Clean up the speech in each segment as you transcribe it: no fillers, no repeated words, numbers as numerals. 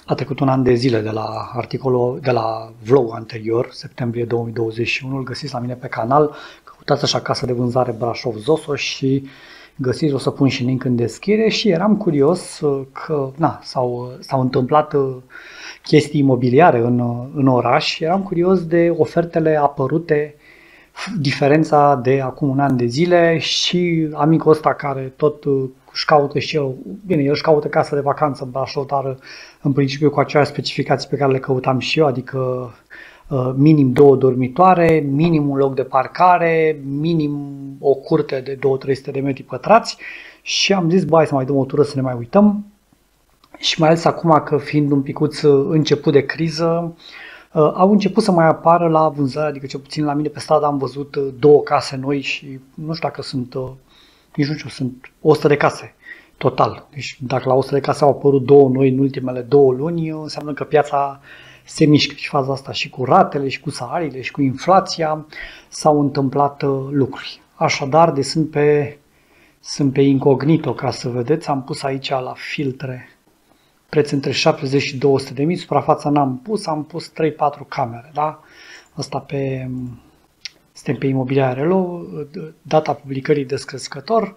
A trecut un an de zile de la articolul, de la vlog anterior, septembrie 2021, îl găsiți la mine pe canal, căutați așa casă de vânzare Brașov-Zosos și găsiți, o să pun și link în descriere și eram curios că s-au întâmplat chestii imobiliare în oraș și eram curios de ofertele apărute, diferența de acum un an de zile și amicul ăsta care tot își caută și el, bine, el își caută casă de vacanță în Brașov, dar în principiu cu aceleași specificații pe care le căutam și eu, adică minim 2 dormitoare, minim un loc de parcare, minim o curte de 200-300 de metri pătrați și am zis, hai să mai dăm o tură să ne mai uităm și mai ales acum că fiind un picuț început de criză, au început să mai apară la vânzare, adică cel puțin la mine pe stradă am văzut 2 case noi și nu știu dacă sunt, nici nu știu, sunt 100 de case total. Deci dacă la 100 de case au apărut 2 noi în ultimele 2 luni, înseamnă că piața se mișcă și faza asta și cu ratele și cu salariile și cu inflația s-au întâmplat lucruri. Așadar, sunt pe incognito ca să vedeți, am pus aici la filtre preț între 70 și 200 de mii, suprafața n-am pus, am pus 3-4 camere, da? Asta suntem pe Imobiliare Relo, data publicării descrescător,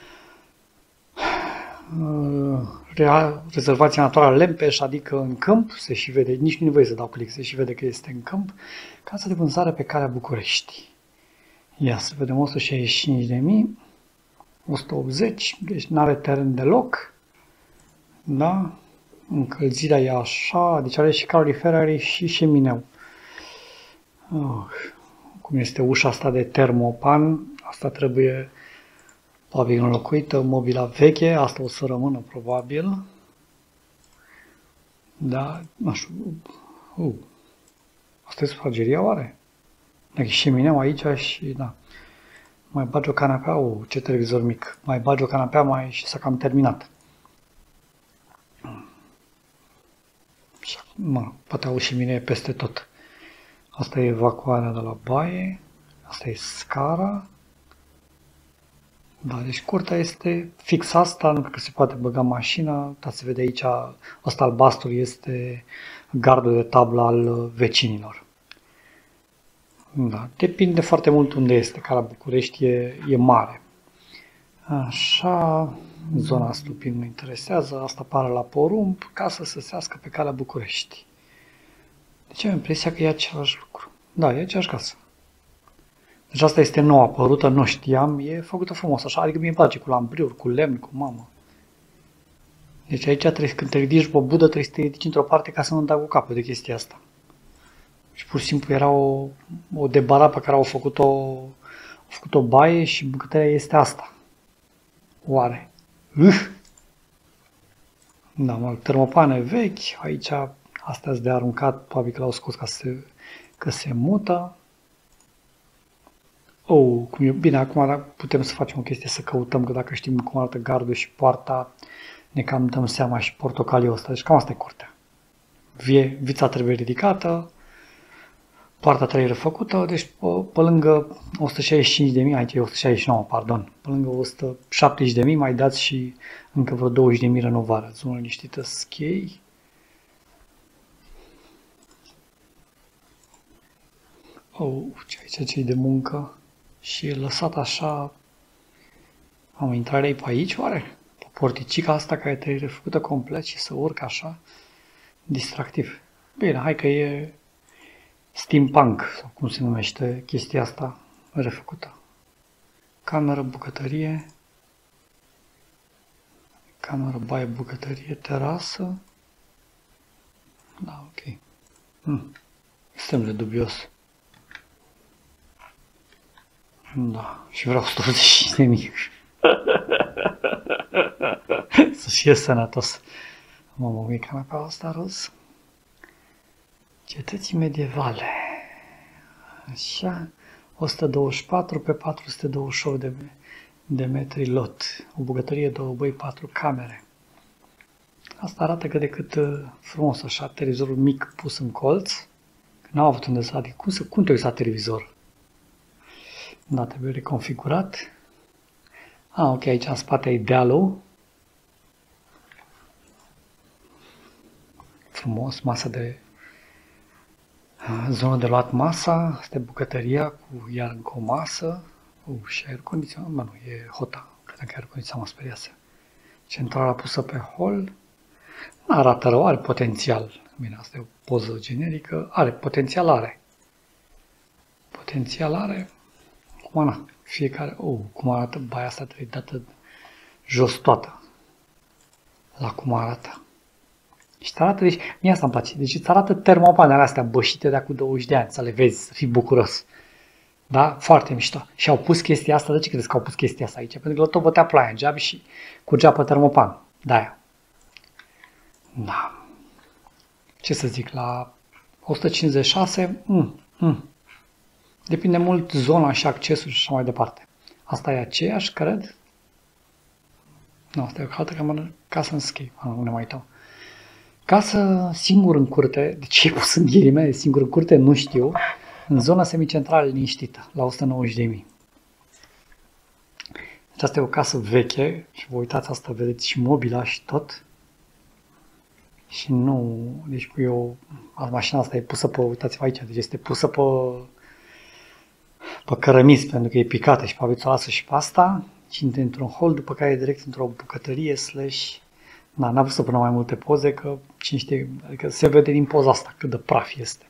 rezervația naturală Lempeș, adică în câmp, se și vede, nici nu e nevoie să dau click, se și vede că este în câmp, casă de vânzare pe Calea București. Ia să vedem, 165 de mii, 180, deci n-are teren deloc, da? Încălzirea e așa, deci are și calorifer, are și șemineu. Cum este ușa asta de termopan, asta trebuie probabil înlocuită, mobila veche, asta o să rămână probabil. Da, nu știu, asta e sufrageria oare? Dacă e șemineu aici și da. Mai bagi o canapea, ce televizor mic, mai bagi o canapea și s-a cam terminat. Poate au șeminee peste tot. Asta e evacuarea de la baie, asta e scara. Da, deci curtea este fix asta, nu cred că se poate băga mașina, dar se vede aici, asta albastru este gardul de tablă al vecinilor. Da, depinde foarte mult unde este, ca la București e mare. Așa, zona Stupin mă interesează, asta pare la Porumb, casă săsească pe Calea București. Deci am impresia că e același lucru. Da, e aceeași casă. Deci asta este nouă apărută, nu știam, e făcută frumos așa, adică mi-e place cu lambriuri, cu lemn, cu mamă. Deci aici când te ridici pe budă, trebuie să te ridici într-o parte ca să nu dai cu capul de chestia asta. Și pur și simplu era o debara pe care au făcut-o baie și bucătăria este asta. Oare? Da, termopane vechi, aici astea de aruncat, probabil că l-au scos că se mută. Cum e bine, acum putem să facem o chestie, să căutăm, că dacă știm cum arată gardul și poarta, ne cam dăm seama și portocaliul ăsta. Deci cam asta e curtea. Vița trebuie ridicată, poarta trebuie refăcută, deci pe lângă 165.000, aici e 169, pardon, pe lângă 170.000 mai dați și încă vreo 20.000 renovare. Zonă liniștită, schei. Ce de muncă. Și e lăsat așa. Am intrare pe aici, oare? Pe porticica asta care trebuie refăcută complet și să urcă așa. Distractiv. Bine, hai că e steampunk, sau cum se numește chestia asta refăcută. Cameră, bucătărie. Cameră, baie, bucătărie, terasă. Da, ok. Extrem de dubios. Da, și vreau 185.000. Să fie sănătos. Mamă, e canapea asta roz. Cetății medievale. Așa, 124 pe 428 de metri lot. O bucătărie, 2 băi, 4 camere. Asta arată cât de cât frumos, așa, televizorul mic pus în colț. N-au avut unde să, adică cum te uiți la televizor? Da, trebuie reconfigurat. Ok, aici în spate e dealul. frumos, masă de zonă de luat masa, asta e bucătăria cu iar încă o masă, și aer condiționat, nu, e hota, cred că aer condiționat mă speriase. Centrala pusă pe hol, nu arată rău, are potențial, bine, asta e o poză generică, potențial are. Potențial are, cum na, fiecare, cum arată baia asta, trebuie dată jos toată, la cum arată. Și îți arată, deci, mie asta îmi place, deci îți arată termopanele astea bășite de acum 20 de ani, să le vezi, să fii bucuros. Da? Foarte mișto. Și au pus chestia asta, de ce credeți că au pus chestia asta aici? Pentru că tot bătea ploaia în geam și curgea pe termopan. De-aia. Da. Ce să zic, la 156, depinde mult zona și accesul și așa mai departe. Asta e aceeași, cred? Nu, asta e o altă cameră, casă în schei, nu ne mai uităm. Casă singur în curte, de ce e pus în ghilimele singur în curte, nu știu, în zona semicentrală liniștită, la 190.000. Deci asta e o casă veche și vă uitați asta, vedeți și mobila și tot. Și nu, deci mașina asta e pusă pe, uitați-vă aici, deci este pusă pe cărămizi, pentru că e picată și probabil ți-o lasă și pe asta. Și într-un hol, după care e direct într-o bucătărie, n-am vrut să pună mai multe poze, că cine știe, adică se vede din poza asta cât de praf este.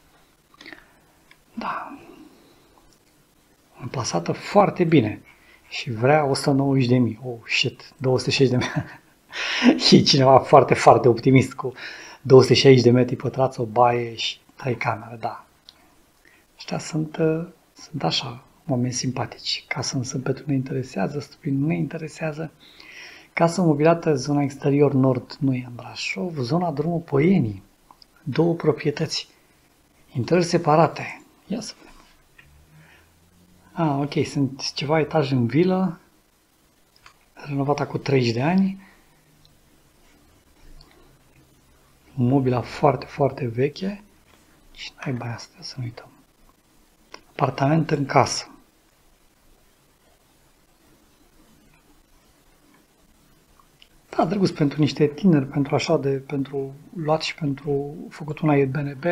Da. Amplasată foarte bine. Și vrea 190.000. Oh, shit, 260.000. Și cineva foarte, foarte optimist cu 260 de metri pătrați, o baie și 3 camere, da. Ăștia sunt așa, oameni simpatici. Casă însă pentru nu interesează, stupid nu ne interesează. Casă mobilată, zona exterior nord, nu e în Brașov, zona drumul Poienii. 2 proprietăți. Intrări separate. Ia să vedem. Ok, sunt ceva etaje în vilă, renovată cu 30 de ani. Mobila foarte, foarte veche. Și n-ai baia asta, să nu uităm. Apartament în casă. Da, drăguț pentru niște tineri, pentru așa pentru luat și pentru făcut un Airbnb.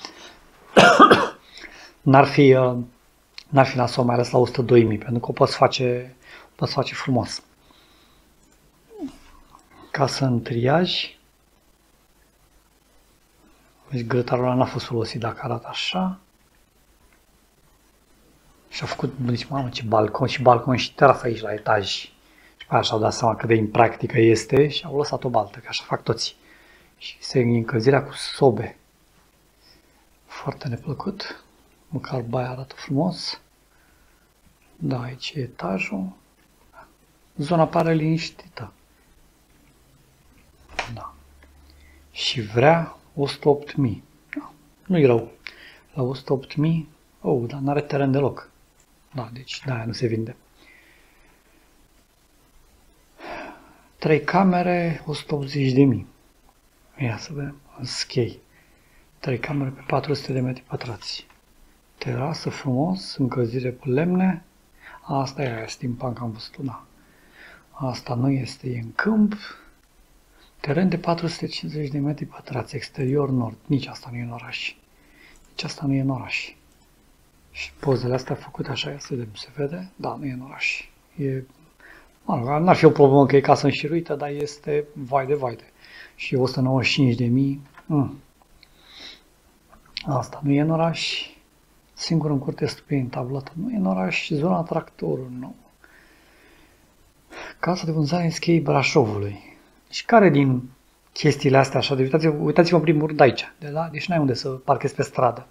N-ar fi nasol, mai ales la 102.000, pentru că o poți face frumos. Casă în triaj. Deci grătarul ăla n-a fost folosit dacă arată așa. Și a făcut, deci mamă, ce balcon și terasă aici la etaj. Și pe aia și-au dat seama cât de impractică este și au lăsat o baltă, că așa fac toți. Și se încălzirea cu sobe. Foarte neplăcut. Măcar baia arată frumos. Da, aici e etajul. Zona pare liniștită. Da. Și vrea 108.000. Da, nu-i rău. La 108.000, dar n-are teren deloc. Da, deci de-aia nu se vinde. 3 camere, 180.000. Ia să vedem, în schei. 3 camere pe 400 de metri pătrați. Terasă frumos, încălzire cu lemne. Asta e aia, steampunk, am văzut-o, da. Asta nu este, e în câmp. Teren de 450 de metri pătrați, exterior nord. Nici asta nu e în oraș. Nici asta nu e în oraș. Și pozele astea făcute așa, ia să vedem, se vede? Da, nu e în oraș. N-ar fi o problemă că e casă înșiruită, dar este vai de. Și 195.000. Asta nu e în oraș. Singur în curte stupid tablată. Nu e în oraș. Zona tractorului, nu. Casa de vânzare în schei Brașovului. Și care din chestiile astea așa, uitați-vă în primul rând aici. Deci n-ai unde să parchezi pe stradă.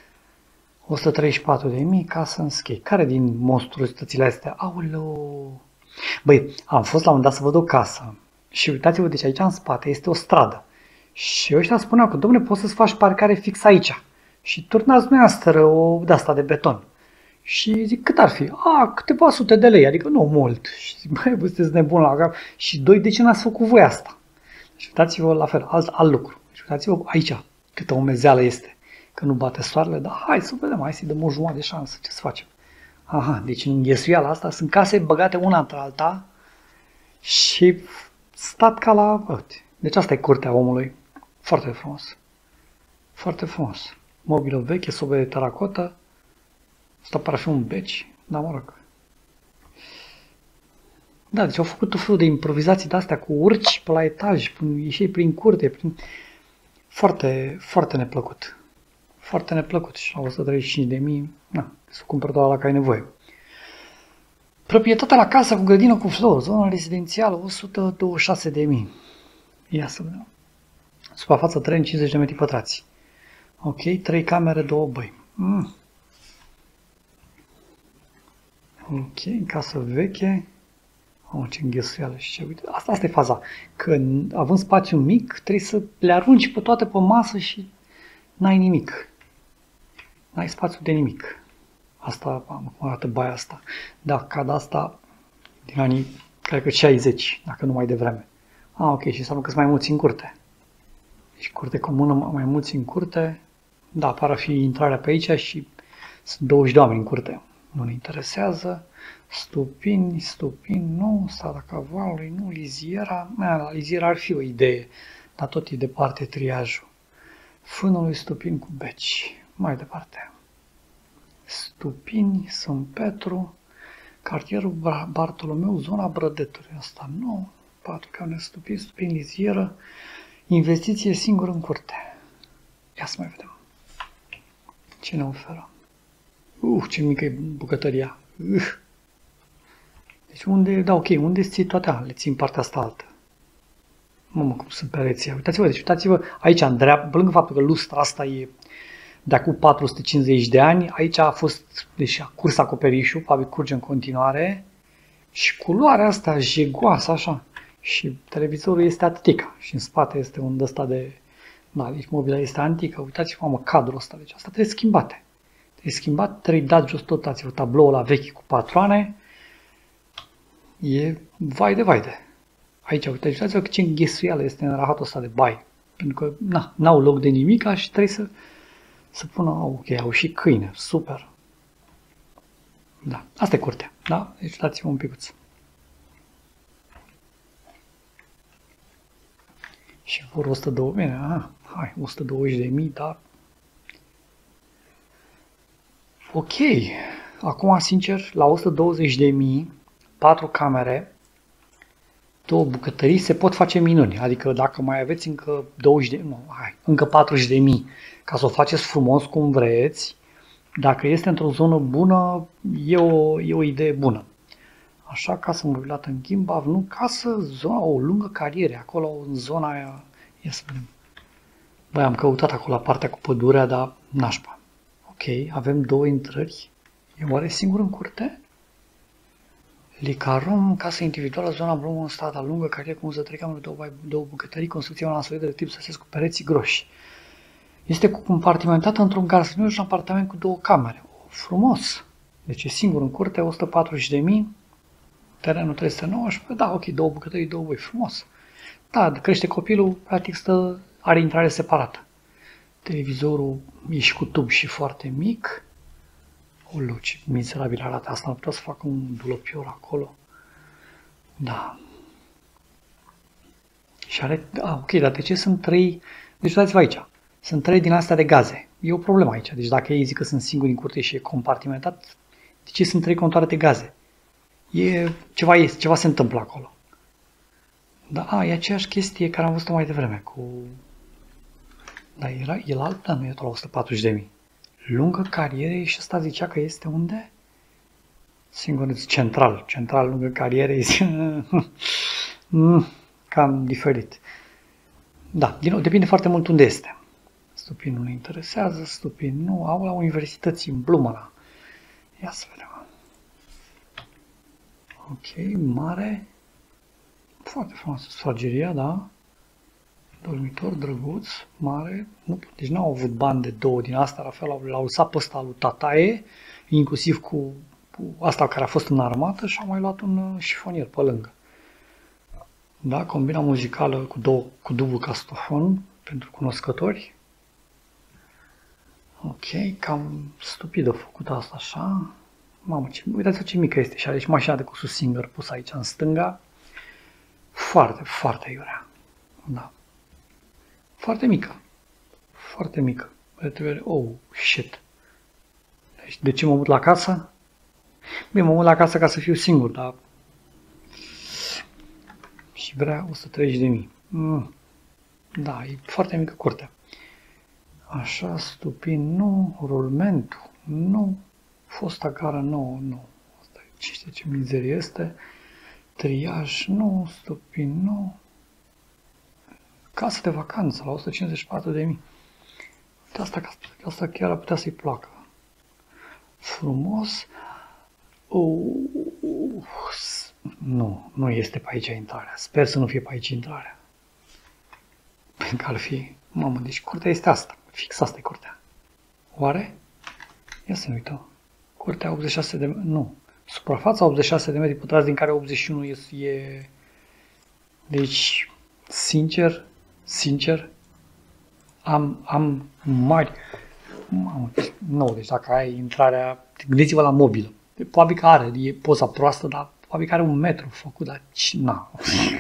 134.000, casă în schei. Care din monstruositățile astea? Aoleu! Băi, am fost la un dat să văd o casă și uitați-vă, deci aici în spate este o stradă. Și ăștia spuneau că, dom'le, poți să-ți faci parcare fix aici. Și turnați dumneavoastră o de-asta de beton. Și zic, cât ar fi? Câteva sute de lei, adică nu mult. Și zic, băi, vă sunteți nebun la cap. Și doi, de ce n-ați făcut voi asta? Și uitați-vă la fel, alt lucru. Și uitați-vă aici, câtă umezeală este. Că nu bate soarele, dar hai să vedem, hai să-i dăm o jumătate de șansă, ce să facem. Deci în ghesuiala asta sunt case băgate una între alta și stat ca la... Deci asta e curtea omului. Foarte frumos. Foarte frumos. Mobilă veche, sobe de teracotă. Asta pare a fi un beci, dar mă rog. Da, deci au făcut tot felul de improvizații de-astea cu urci pe la etaj, ieșei prin curte, Foarte, foarte neplăcut. Foarte neplăcut și la 135.000, na, să cumpăr doar la care ai nevoie. Proprietatea la casă cu grădină cu flori, zona rezidențială, 126.000. Ia să vedem. Suprafață teren 50 de metri pătrați. Ok, 3 camere, 2 băi. Ok, casă veche. Ce înghesuială și ce, uite, asta e faza. Că având spațiu mic, trebuie să le arunci pe toate pe masă și n-ai nimic. N-ai spațiu de nimic. Asta, cum arată baia asta. Da, ca de asta din anii, cred că 60, dacă nu mai devreme. Ok, și înseamnă că sunt mai mulți în curte. Deci curte comună, mai mulți în curte. Da, par a fi intrarea pe aici și sunt 20 de oameni în curte. Nu ne interesează. Stupini, nu, strada cavalului, nu, liziera. La liziera ar fi o idee, dar tot e departe triajul. Fânului Stupini cu beci. Mai departe. Stupini, Sân Petru, cartierul Bartolomeu, zona Brădetului. Asta nu. 4 camere Stupini, lizieră. Investiție singură în curte. Ia să mai vedem. Ce ne oferă? Ce mică e bucătăria. Deci unde, da, ok, unde ții toate? Le ții în partea asta altă. Mamă, cum sunt pereții. Uitați-vă, deci uitați-vă aici, în dreapta, pe lângă faptul că lustra asta e de acum 450 de ani, aici a fost, deci a curs acoperișul, probabil curge în continuare, și culoarea asta jegoasă, așa, și televizorul este atâtica, și în spate este un ăsta de, da, deci mobila este antică, uitați-vă, mamă, cadrul ăsta, deci asta trebuie schimbate. Trebuie schimbat, trebuie dat jos tot, uitați-vă, tabloul ăla vechi cu patroane, e vai de. Aici, uitați-vă ce înghesuială este în rahatul ăsta de baie. Pentru că n-au loc de nimic și trebuie să pună, ok, au și câine, super. Da, asta e curtea, da? Deci dați-vă un picuț. Și vor 120, bine, hai, 120.000, da. Ok, acum, sincer, la 120.000, 4 camere, 2 bucătării, se pot face minuni. Adică dacă mai aveți încă încă 40.000 ca să o faceți frumos cum vreți, dacă este într-o zonă bună, e o idee bună. Așa, casă mobilată în Gimbav, nu, casă, zona, o lungă carieră, acolo în zona aia, ia să vedem. Băi, am căutat acolo la partea cu pădurea, dar nașpa. Ok, avem 2 intrări. E oare singur în curte? Licarum, casă individuală, zona Blumă, în strada lungă, carieră cu 3 camere, 2 bucătării, construcția una solidă de tip săsesc cu pereții groși. Este compartimentată într-un garsonier și un apartament cu 2 camere. Frumos! Deci e singur în curte, 140.000, terenul 319, da, ok, 2 bucătării, 2 boi, frumos. Da, crește copilul, practic are intrare separată. Televizorul e și cu tub și foarte mic. Ulu, ce mizerabil arată asta, am putea să fac un dulopior acolo. Da. Și are, ok, dar de ce sunt 3, deci uitați-vă aici, sunt 3 din astea de gaze. E o problemă aici, deci dacă ei zic că sunt singuri în curte și e compartimentat, de ce sunt 3 contoare de gaze? Ceva se întâmplă acolo. Da, e aceeași chestie care am văzut-o mai devreme cu... Da, e la alt, dar nu e tot la 140.000. Lungă carieră și ăsta zicea că este unde? Singur, central, lungă carieră, cam diferit. Da, din nou, depinde foarte mult unde este. Stupin nu ne interesează, Stupin nu, au la universități în Blumăra. Ia să vedem. Ok, mare, foarte frumos, sufrageria, da? Dormitor, drăguț, mare, deci n-au avut bani de 2 din asta, la fel l-au lăsat pe ăsta lui tataie, inclusiv cu asta care a fost în armată și au mai luat un șifonier pe lângă. Da, combina muzicală cu dublu castofon pentru cunoscători. Ok, cam stupidă făcută asta așa. Mamă, uitați-vă ce mică este și are și mașina de cu singer pusă aici în stânga. Foarte, foarte iurea. Da. Foarte mică. Foarte mică. Oh, shit. Deci, de ce mă mut la casă? Bine, mă mut la casă ca să fiu singur, dar... Și vrea 130.000. Da, e foarte mică curtea. Așa, stupin, nu. Rulmentul, nu. Fosta gară, nu. Asta e, știi ce mizerie este? Triaj, nu. Stupin, nu. Casă de vacanță la 154.000. Asta chiar ar putea să-i placă. Frumos. Nu este pe aici intrarea. Sper să nu fie pe aici intrarea. Pentru că ar fi... Mamă, deci curtea este asta. Fix asta e curtea. Oare? Ia să ne uităm. Curtea 86 de... Nu. Suprafața 86 de metri pătrați, din care 81 e... Deci, sincer, am mari... Mamă, nu, deci dacă ai intrarea... Gândiți-vă la mobilă. Probabil că are, e poza proastă, dar probabil că are 1 metru făcut, dar na.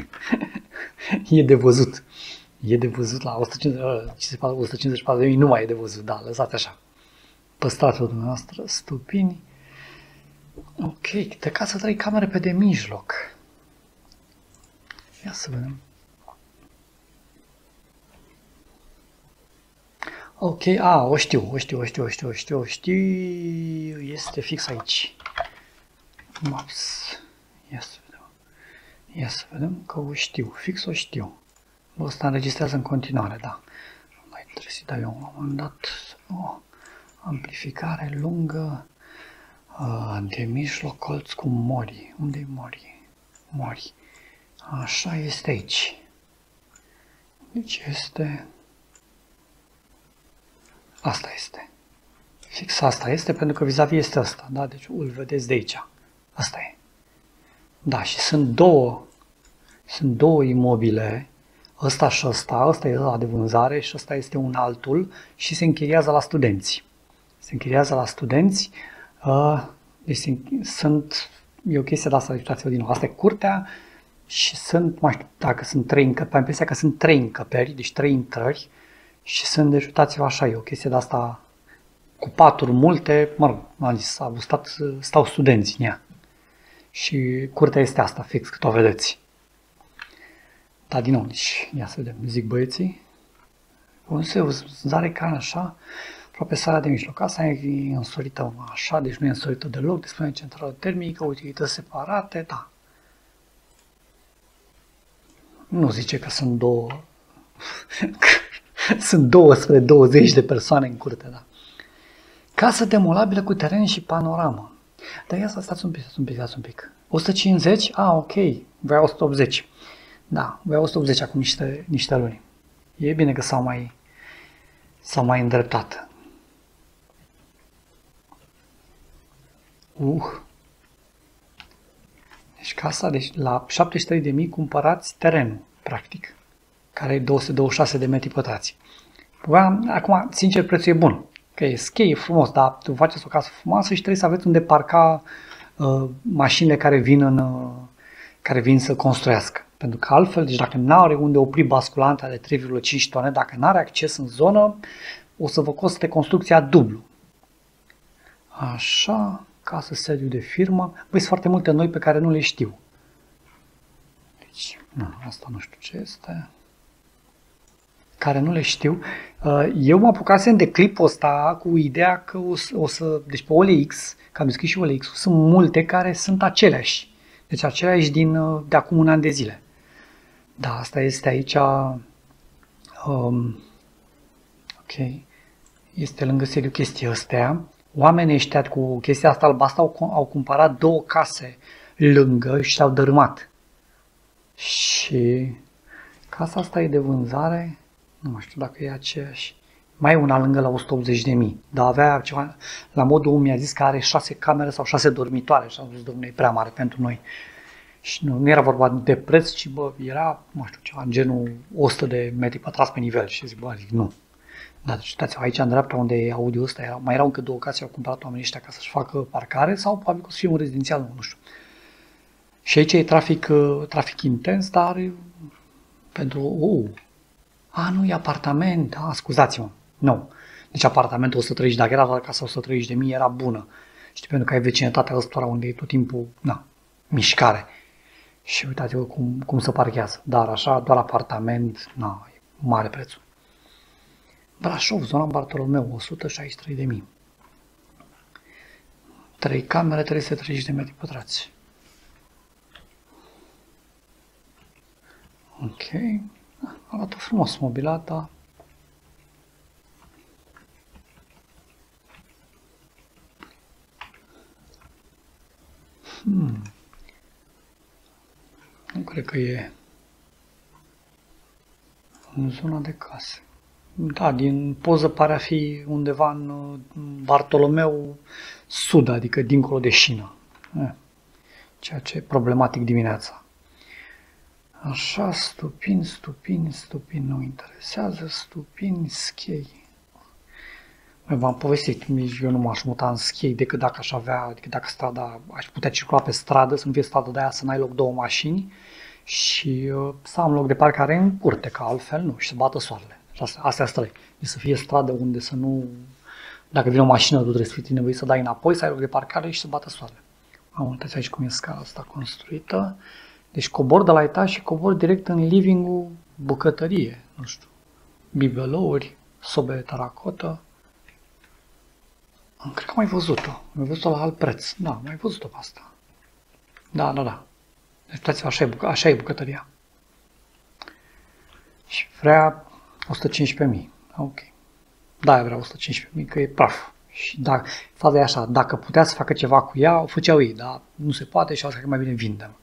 E de văzut. E de văzut la 154.000, nu mai e de văzut, da, lăsați așa. Păstrați-o dumneavoastră, stupini. Ok, de casă 3 camere pe de mijloc. Ia să vedem. Ok, o știu, este fix aici. Maps. Ia să vedem că o știu, fix o știu. Ăsta înregistrează în continuare, da. Mai trebuie să-i dau eu un moment dat. Amplificare lungă, de mijloc, colț cu mori. Unde-i mori? Mori. Așa este aici. Deci este... Asta este. Fix asta este, pentru că vis-a-vis este asta, da? Deci îl vedeți de aici. Asta e. Da, și sunt două imobile, ăsta și ăsta e ăla de vânzare și ăsta este un altul și se închiriază la studenți. Deci e o chestie de asta, uitați-vă din nou, asta e curtea și sunt, mai știu dacă sunt 3 încăperi, am impresia că sunt 3 încăperi, deci 3 intrări și sunt, deci uitați-vă așa, e o chestie de asta cu paturi multe, mă rog, am zis, stau studenți în ea. Și curtea este asta, fix, cât o vedeți. Da, din nou, deci, ia să vedem, zic băieții. Vânzare ca așa, aproape sala de mijloc. Asta e însorită așa, deci nu e însorită deloc, dispune centrală termică, utilități separate, da. Nu zice că sunt sunt 2 spre 20 de persoane în curte, da. Casă demolabilă cu teren și panoramă. Dar ia să stați un pic. 150? Ok. Vreau 180. Da, vreau 180 acum niște luni. E bine că s-au mai îndreptat. Deci casa, deci la 73.000 cumpărați terenul, practic, care e 226 de metri pătrați. Acum, sincer, prețul e bun. Că e e frumos, dar tu faceți o casă frumoasă și trebuie să aveți unde parca mașinile care vin să construiască. Pentru că altfel, deci dacă nu are unde opri basculanta de 3,5 tone, dacă nu are acces în zonă, o să vă coste construcția dublu. Așa, casă, sediu de firmă. Băi, sunt foarte multe noi pe care nu le știu. Deci, asta nu știu ce este. Care nu le știu. Eu mă apucasem de clipul ăsta cu ideea că deci pe OLX, că am deschis și OLX, sunt multe care sunt aceleași. Deci aceleași de acum un an de zile. Da, asta este aici. Ok. Este lângă sediu chestia astea. Oamenii ăștia cu chestia asta albastră au cumpărat 2 case lângă și s-au dărâmat. Și casa asta e de vânzare. Nu mai știu dacă e aceeași. Mai e una lângă la 180.000. Dar avea ceva, la modul mi-a zis că are 6 camere sau 6 dormitoare. Și am zis, domnule, e prea mare pentru noi. Și nu era vorba de preț, ci era, nu știu, ceva în genul 100 de metri pătrați pe nivel. Și zic, nu. Da, deci uitați, aici în dreapta unde e audio ăsta, mai erau încă 2 case, au cumpărat oamenii ăștia ca să-și facă parcare sau probabil că o să fie un rezidențial, nu știu. Și aici e trafic intens, dar pentru... A, nu, e apartament. A, scuzați-mă. Nu. Deci apartamentul 130, dacă era la casa 130.000, era bună. Știi, pentru că ai vecinătatea ăstora unde e tot timpul, na, mișcare. Și uitați-vă cum se parchează. Dar așa, doar apartament, na, e mare prețul. Brașov, zona Bartolomeu, 163.000. 3 camere, 330 de metri pătrați. Ok. Arată frumos mobilata. Nu cred că e în zona de case. Da, din poză pare a fi undeva în Bartolomeu Sud, adică dincolo de șină. Ceea ce e problematic dimineața. Așa, stupini, nu interesează, stupini, schei. V-am povestit, nici eu nu m-aș muta în schei decât dacă aș avea, adică dacă strada, aș putea circula pe stradă, să nu fie stradă de aia să n-ai loc 2 mașini și să am loc de parcare în curte, că altfel nu, și să bată soarele. Astea străi. Deci să fie stradă unde să nu, dacă vine o mașină, tu trebuie să fii nevoit să dai înapoi, să ai loc de parcare și să bată soarele. Uitați aici cum e scara asta construită. Deci cobor de la etaj și cobor direct în living-ul, bucătărie, nu știu, bibelouri, sobe de teracotă. Cred că am mai văzut-o. Am văzut-o la alt preț. Da, am mai văzut-o pe asta. Da. Deci uitați-vă, așa e bucătăria. Și vrea 115.000. Ok. Da, vrea 115.000, că e praf. Și dacă, faza e așa, dacă putea să facă ceva cu ea, o făceau ei, dar nu se poate și asta că mai bine vindem.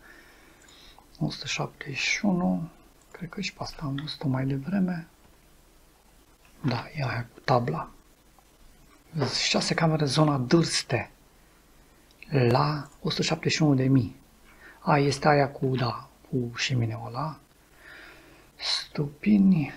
171, cred că și pe asta am văzut-o mai devreme. Da, e aia cu tabla. 6 camere, zona Dârste, la 171.000. Este aia cu, da, cu șemineul ăla. Stupini.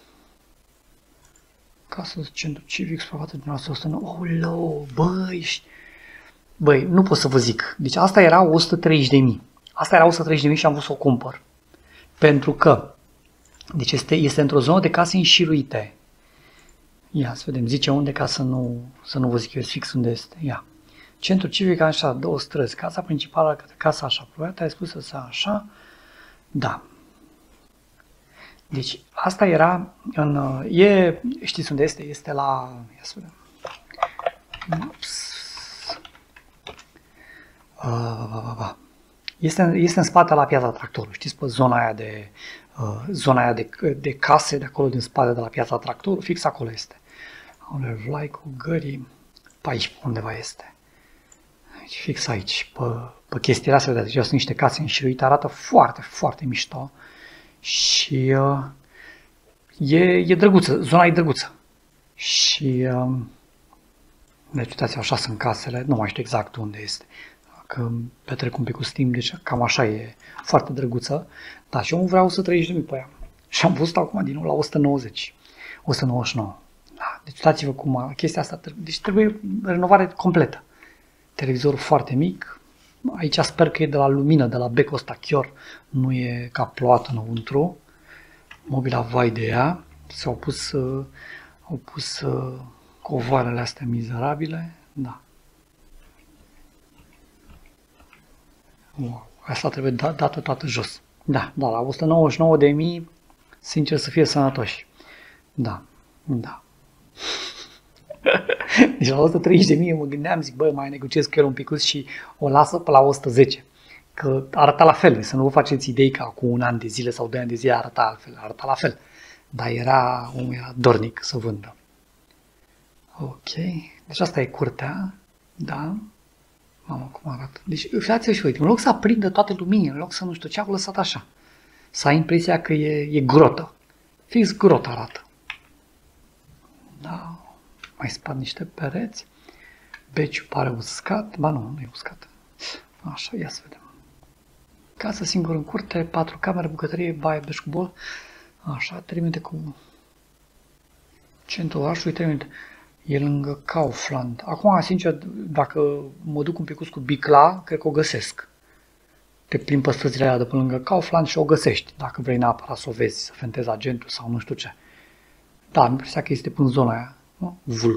Casă, centru civic, suprafață din 109. Băi, nu pot să vă zic. Deci asta era 130.000. Asta era 130.000 și am vrut să o cumpăr. Pentru că, deci este într-o zonă de case înșiruite. Ia, să vedem, zice unde ca să nu vă zic eu fix unde este. Ia. Centru civic, așa, 2 străzi. Casa principală, casa așa, proiectul, ai spus să așa. Da. Deci, asta era știți unde este? Este la, ia să vedem. Este în spate la Piața Tractorului. Știți, pe zona aia de case de acolo din spate de la Piața Tractorului, fix acolo este. Vlaicu, Gării, pe aici undeva este. Deci, fix aici, pe chestiile astea, deci sunt niște case înșiruite, arată foarte, foarte mișto și e drăguță, zona e drăguță. Și deci uitați, așa sunt casele, nu mai știu exact unde este. Că petrec un pic cu timp, deci cam așa e, foarte drăguță. Da, și eu vreau 130.000 pe ea. Și am văzut acum din nou la 190, 199. Da, deci uitați-vă cum chestia asta, deci trebuie renovare completă. Televizorul foarte mic, aici sper că e de la lumină, de la becul ăsta chiar, nu e ca plouat înăuntru. Mobila vai de ea, au pus covoarele astea mizerabile, da. Wow, asta trebuie dată toată jos. Da, la 199.000, sincer să fie sănătoși. Da. Deci la 130.000 mă gândeam, zic, mai negociez cu el un picuț și o lasă pe la 110. Că arăta la fel, să nu vă faceți idei că cu 1 an de zile sau 2 ani de zile arăta la fel. Dar era dornic să vândă. Ok, deci asta e curtea, da. Mamă, cum arată. Deci, uitați-vă și uite, în loc să aprindă toate luminile, în loc să nu știu ce, au lăsat așa. Să ai impresia că e grotă. Fix grotă arată. Da, mai spart niște pereți. Beciul pare uscat. Ba nu e uscat. Așa, ia să vedem. Casă singură în curte, 4 camere, bucătărie, baie, beșcubol. Așa, 3 minute cu centrul orașului, 3 minute. E lângă Kaufland. Acum, sincer, dacă mă duc un pic cu bicla, cred că o găsesc. Te plimbi pe străzile alea de pe lângă Kaufland și o găsești, dacă vrei neapărat să o vezi, să fentezi agentul sau nu știu ce. Da, am impresia că este până zona aia. Nu?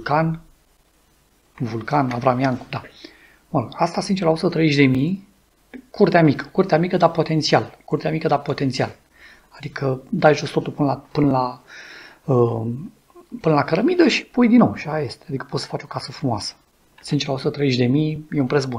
Vulcan, Avram Iancu, da. Bun, asta sincer la 130.000, curtea mică, dar potențial. Curtea mică, dar potențial. Adică dai jos totul până la cărămidă și pui din nou și aia este. Adică poți să faci o casă frumoasă. Sincer, la 130.000 e un preț bun.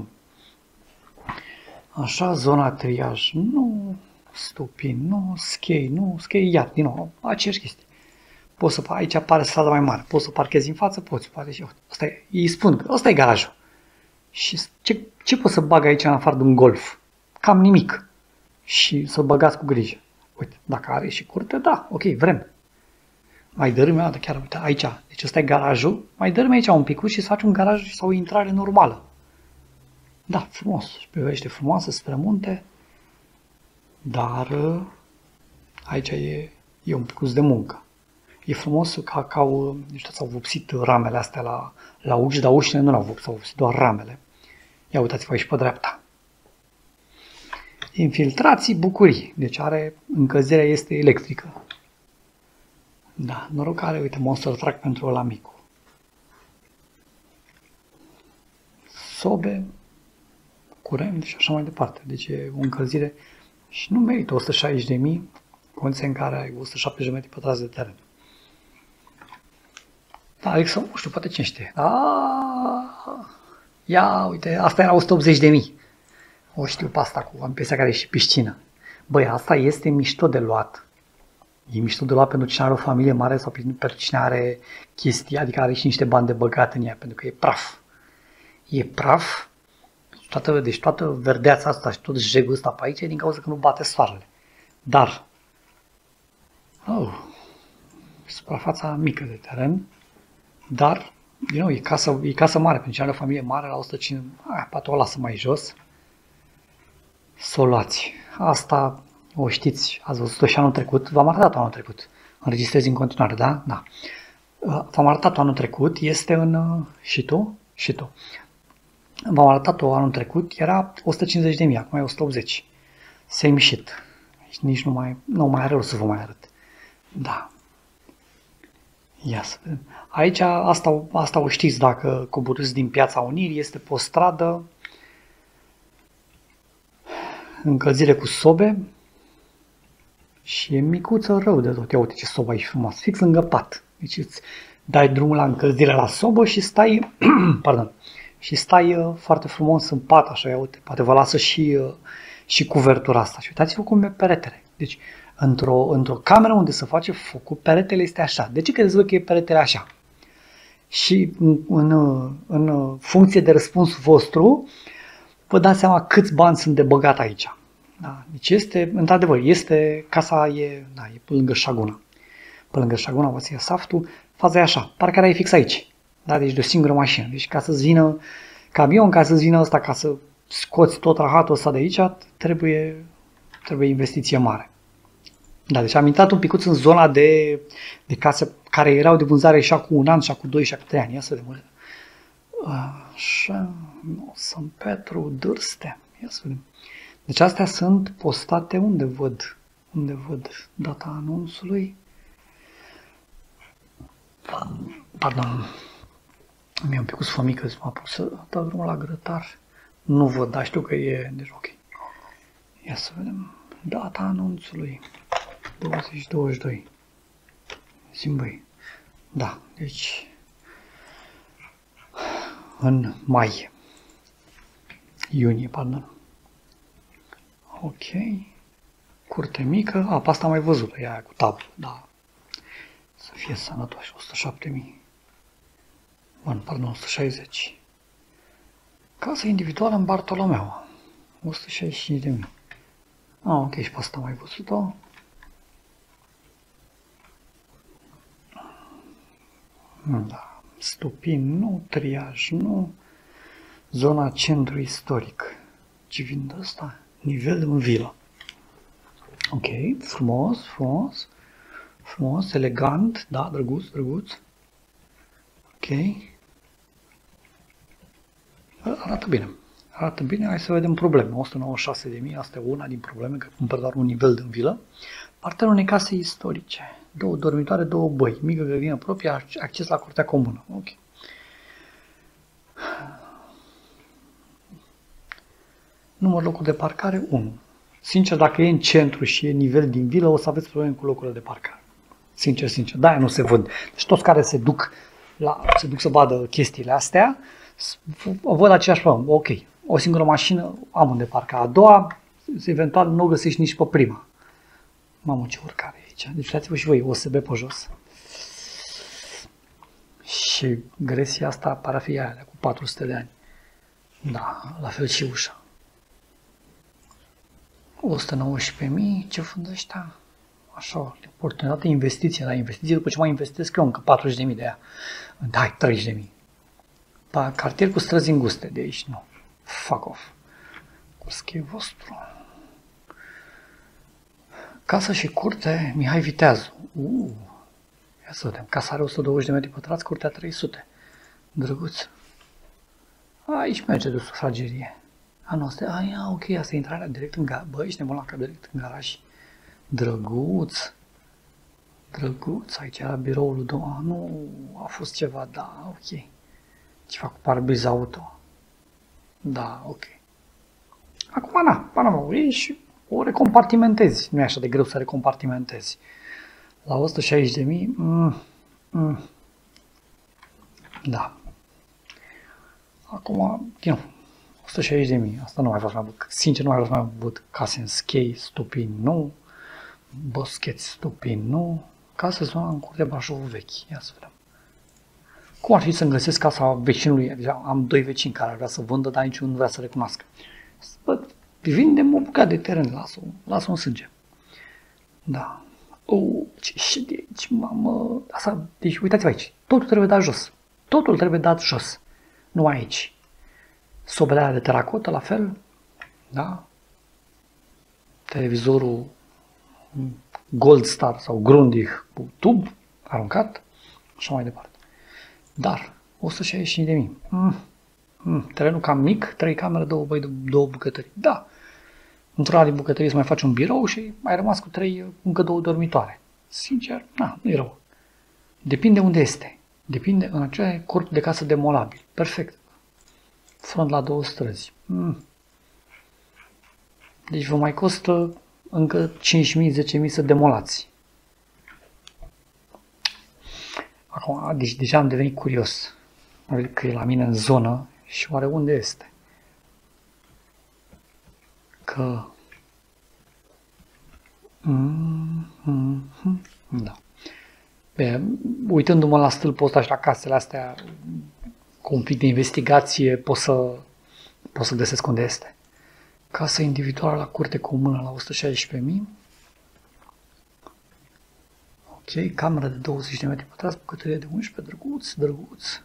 Așa, zona triaj, nu, stupin, nu, schei, iar, din nou, aceeași chestie. Poți să, aici apare strada mai mare, poți să parchezi în față, poți, poate și asta e, îi spun că ăsta e garajul. Și ce poți să bag aici în afară de un Golf? Cam nimic. Și să-l băgați cu grijă. Uite, dacă are și curte, da, ok, vrem. Mai dărâme, chiar, uite, aici, deci ăsta e garajul, mai dărâme aici un pic și să faci un garaj sau o intrare normală. Da, frumos, și privește frumoasă spre munte, dar aici e un pic de muncă. E frumos că au s-au vopsit ramele astea la uși, dar ușile nu l-au vopsit, s-au vopsit doar ramele. Ia uitați-vă aici pe dreapta. Infiltrații, bucurii, deci încălzirea este electrică. Da, noroc că are, uite, Monster Truck pentru ăla micu. Sobe, curent și așa mai departe. Deci e o încălzire și nu merită 160.000, condiții în care ai 170 metri pătrați de teren. Da, Alexa, nu știu, poate cine știe. Ia, uite, asta era 180.000. O știu pe asta cu ampesia care e și piscină. Băi, asta este mișto de luat. E mișto de luat pentru cine are o familie mare sau pentru cine are chestii, adică are și niște bani de băgat în ea, pentru că e praf. E praf, deci toată verdeața asta și tot jegul ăsta pe aici e din cauza că nu bate soarele. Dar, suprafața mică de teren, dar, din nou, e casă mare, pentru cine are o familie mare, la 150, poate o lasă mai jos, să o luați. Asta o știți, ați văzut-o și anul trecut, v-am arătat-o anul trecut. Înregistrez în continuare, da? Da. V-am arătat-o anul trecut, este în... Și tu? V-am arătat-o anul trecut, era 150.000, acum e 180. Same shit. Nici nu mai are rost să vă mai arăt. Da. Ia să vedem. Aici, asta o știți, dacă coborâți din Piața Unirii, este pe o stradă, încălzire cu sobe și e micuță rău de tot. Ia uite ce sobă aici frumos, fix lângă pat. Deci îți dai drumul la încălzire la sobă și stai, și stai foarte frumos în pat, așa, ia uite, poate vă lasă și cuvertura asta. Și uitați-vă cum e peretele. Deci, într-o cameră unde se face focul, peretele este așa. De ce credeți că e peretele așa? Și în funcție de răspunsul vostru, vă dați seama câți bani sunt de băgat aici. Da? Deci este, într-adevăr, casa e pe lângă șaguna. Pe lângă șaguna vă ție saftul, faza e așa, parcarea e fix aici. Da? Deci de o singură mașină. Deci ca să-ți vină camion, ca să-ți vină ăsta, ca să scoți tot rahatul ăsta de aici, trebuie investiție mare. Da, deci am intrat un picuț în zona de case care erau de vânzare și cu 1 an, și cu 2, și cu 3 ani. Ia să vedem. Așa, San Petru, Dârstea. Ia să vedem. Deci astea sunt postate unde văd data anunțului. Pardon. Mi-e un picuț fămică, m-a pus să dau drumul la grătar. Nu văd, dar știu că e, deci ok. Ia să vedem. Data anunțului. 2022. Zimbăi. Da, deci în mai. Iunie, pardon. Ok. Curte mică. Pe asta am mai văzut. E aia cu tablă, da. Să fie sănătoși. 107.000. Bun, pardon, 160. Casă individuală în Bartolomeu. 165.000. Ok, și pe asta am mai văzut-o. Da. Stupin, nu. Triaj, nu. Zona centru istoric. Ce vin de asta? Nivel în vilă. Ok, frumos, frumos. Frumos, elegant, da, drăguț, drăguț. Ok. Arată bine. Arată bine, hai să vedem probleme. 196.000, asta e una din probleme, că cumpăr doar un nivel din vilă. Parterul unei case istorice. 2 dormitoare, 2 băi, mică grădină proprie, acces la curtea comună. Ok. Număr locuri de parcare 1. Sincer, dacă e în centru și e nivel din vilă, o să aveți probleme cu locurile de parcare. Sincer, de-aia nu se văd. Deci toți care se duc să vadă chestiile astea, văd aceeași problemă. Ok, o singură mașină, am unde parca. A doua, eventual nu o găsești nici pe prima. Mamă, ce urcare e aici. Deci dați-vă și voi OSB pe jos. Și gresia asta pare a fi aia cu 400 de ani. Da, la fel și ușa. 119.000, ce fund ăștia? Așa, oportunitate, investiție, dar investiție după ce mai investesc eu încă 40.000 de aia. Hai, 30.000. Cartier cu străzi înguste, de aici nu. Fuck off. Curschei vostru. Casă și curte, Mihai Viteazu. Ia să vedem. Casa are 120 de metri pătrați, curtea 300. Drăguț. Aici merge de sufragerie. Ok, asta e intrarea direct în garaj. Bă, ești nebun la cap, direct în garaj. Drăguț. Aici era biroul lui domnul. Nu, a fost ceva, da, ok. Ceva cu parbriz auto. Da, ok. Acum, Panama, și o recompartimentezi. Nu e așa de greu să recompartimentezi. La 160.000, da. Acum, din nou, 160.000, asta nu mai vreau să mai văd. Sincer, nu mai vreau să mai văd case în schei, stupini, nu. Boscheți, stupini, nu. Casă zona în curte Brașov vechi. Ia să vedem. Cum ar fi să-mi găsesc casa vecinului? Deja am 2 vecini care ar vrea să vândă, dar niciunul nu vrea să recunoască. Bă, vindem o bucată de teren, lasă un sânge. Da. Ce și de aici, mamă. Asta, deci uitați-vă aici. Totul trebuie dat jos. Totul trebuie dat jos. Nu aici. Sobele de teracotă, la fel. Da. Televizorul Gold Star sau Grundig cu tub aruncat. Așa mai departe. Dar 165.000. Terenul cam mic, 3 camere, 2 băi, 2 bucătării. Da. Într-una din bucătării să mai faci un birou și ai rămas cu încă 2 dormitoare. Sincer, nu e rău. Depinde unde este. Depinde în acea cort de casă demolabil. Perfect. Front la 2 străzi. Deci vă mai costă încă 5.000-10.000 să demolați. Acum, deci deja am devenit curios. Că e la mine în zonă și oare unde este? Că... Da. Uitându-mă la stâlpul ăsta și la casele astea cu un pic de investigație, pot să găsesc unde este. Casă individuală la curte comună la 116.000. Ok, cameră de 20 de metri pătrați, bucătărie de 11, drăguț.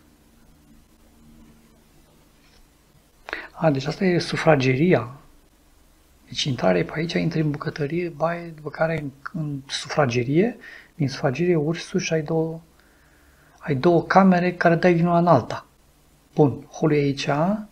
Deci asta e sufrageria. Deci intrarea e pe aici, intri în bucătărie, baie, după care în sufragerie, din sufragerie urci sus și ai două camere care dai din una în alta. Bun, holul e aici.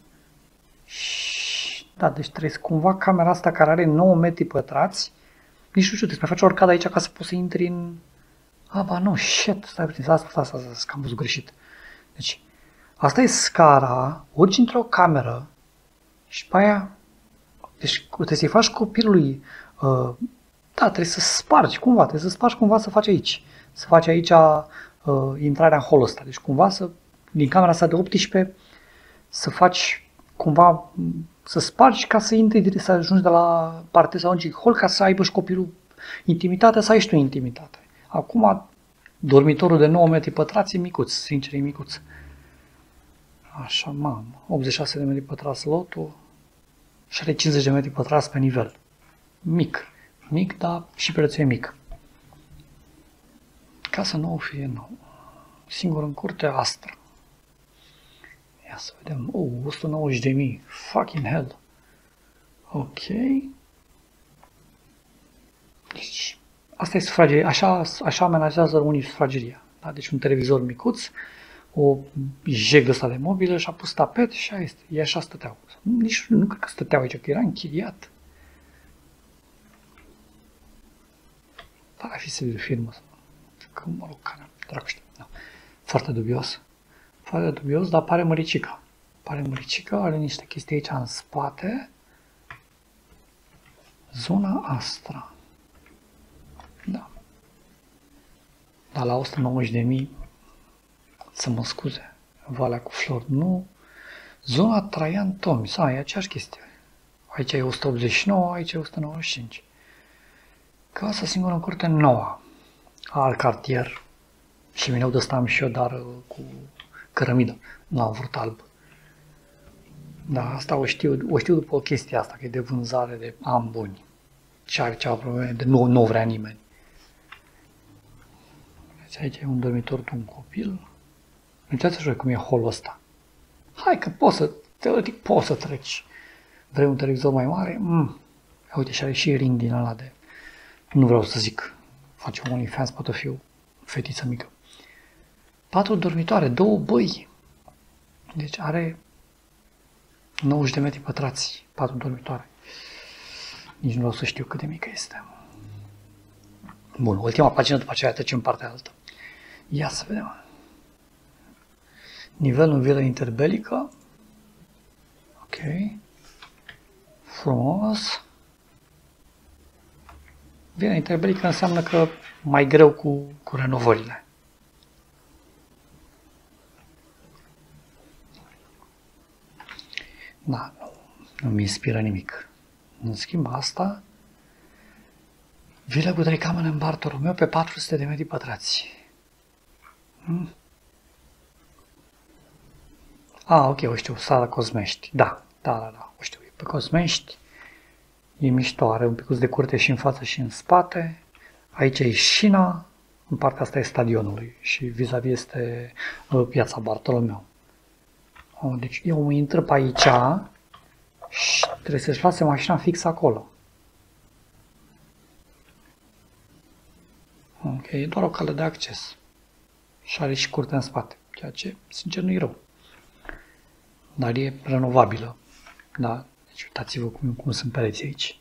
Și, da, deci trebuie cumva camera asta care are 9 metri pătrați, nici nu știu, trebuie să mai faci o arcadă aici ca să poți să intri în... stai puțin, asta, că am văzut greșit. Deci, asta e scara, urci într-o cameră și pe aia, deci trebuie să-i faci copilului, trebuie să spargi cumva să faci aici. Să faci aici intrarea în holul ăsta. Deci cumva din camera asta de 18, să faci cumva, să spargi ca să intri, să ajungi de la partea sau în hol, ca să aibă și copilul intimitate, să ai și tu intimitate. Acum, dormitorul de 9 metri pătrați e micuț, sincer e micuț. Așa, 86 de metri pătrați lotul și are 50 de metri pătrați pe nivel. Mic, dar și prețul e mic. Casa nouă fie nou. Singur în curte, Astra. Ia să vedem. 190.000. Fucking hell. Ok. Deci, asta e sufragerie. Așa amenajează unii sufrageria. Da? Deci un televizor micuț, o jeg de ăsta de mobilă și a pus tapet și aia este. E așa stăteau. Nici nu cred că stăteau aici, că era închiriat. Pare a fi sediul de firmă. Că, mă rog, dracu știu. Da. Foarte dubios. Foarte dubios, dar pare măricică. Pare măricică, are niște chestii aici în spate. Zona Astra. Da. Dar la 190.000, să mă scuze, Valea cu Flori, nu. Zona Traian Tomi, e aceeași chestie. Aici e 189, aici e 195. Casa singură în curte nouă. Alt cartier. Și mineu de ăsta am și eu, dar cu cărămidă. Nu am vrut alb. Da, asta o știu după chestia asta, că e de vânzare de ani buni. Și are ceva probleme de nu vrea nimeni. Deci aici e un dormitor de un copil. Uitați-vă cum e holul ăsta. Hai că teoretic poți să treci. Vrei un televizor mai mare? Uite, și are și ring din ăla de... Nu vreau să zic. Face un OnlyFans, poate fi o fetiță mică. 4 dormitoare, 2 băi. Deci are 90 de metri pătrați, 4 dormitoare. Nici nu vreau să știu cât de mică este. Bun, ultima pagină, după aceea trecem în partea altă. Ia să vedem. Nivelul în vilă interbelică. Ok. Frumos. Vila interbelică înseamnă că mai greu cu renovările. Da, nu mi inspiră nimic. În schimb asta, vilă cu 3 camere în Barto Romeo pe 400 de metri pătrați. Ok, o știu, Sala Cosmești. Da, o știu, e pe Cosmești. E mișto, are un pic de curte și în față și în spate. Aici e șina, în partea asta e stadionului și vis-a-vis este piața Bartolomeu. Deci eu intră pe aici și trebuie să-și lase mașina fix acolo. Ok, e doar o cale de acces. Și are și curte în spate, ceea ce, sincer, nu e rău. Dar e renovabilă. Da, deci uitați-vă cum sunt pereții aici.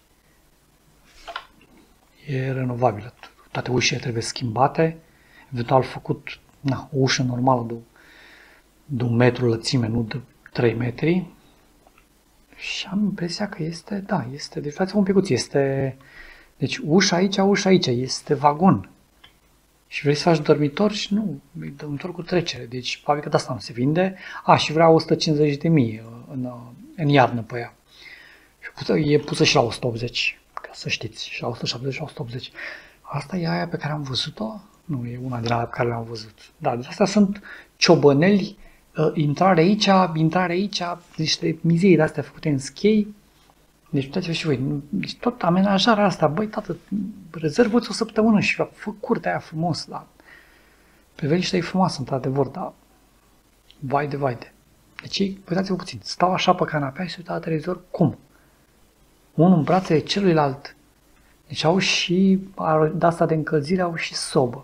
E renovabilă. Toate ușile trebuie schimbate, eventual făcut o ușă normală de 1 metru lățime, nu de 3 metri. Și am impresia că este, deci uitați-vă un picuț, deci ușa aici, este vagon. Și vrei să faci dormitor și nu, e dormitor cu trecere, deci probabil că de asta nu se vinde. Și vrea 150.000 în iarnă pe ea. Și e pusă și la 180, ca să știți, și la 170 și la 180. Asta e aia pe care am văzut-o? Nu, e una din alea pe care le-am văzut. Da, deci astea sunt ciobăneli, intrare aici, niște mizei de astea făcute în schei. Deci uitați-vă și voi, deci tot amenajarea asta, băi, tată, rezervă-ți o săptămână și fă curtea aia frumos, da. Priveliștea e frumoasă, într-adevăr, dar vai de. Deci, uitați-vă puțin, stau așa pe canapea și se uită la televizor, cum? Unul în brațele celuilalt. Deci au și, de asta de încălzire, au și sobă.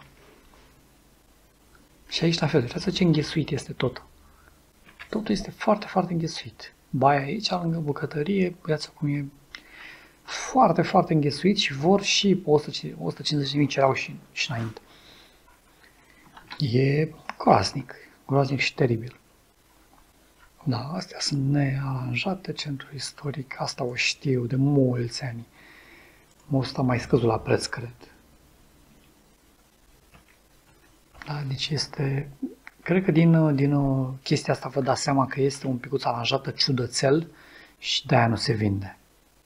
Și aici la fel, uitați-vă ce înghesuit este totul. Totul este foarte, foarte înghesuit. Baia aici, lângă bucătărie, uitați cum e foarte, foarte înghesuit și vor și 150.000 cerau și înainte. E groaznic și teribil. Da, astea sunt nearanjate, centru istoric, asta o știu de mulți ani. Ăsta mai scăzut la preț, cred. Da, deci este... Cred că din chestia asta vă dați seama că este un picuț aranjată ciudățel și de-aia nu se vinde.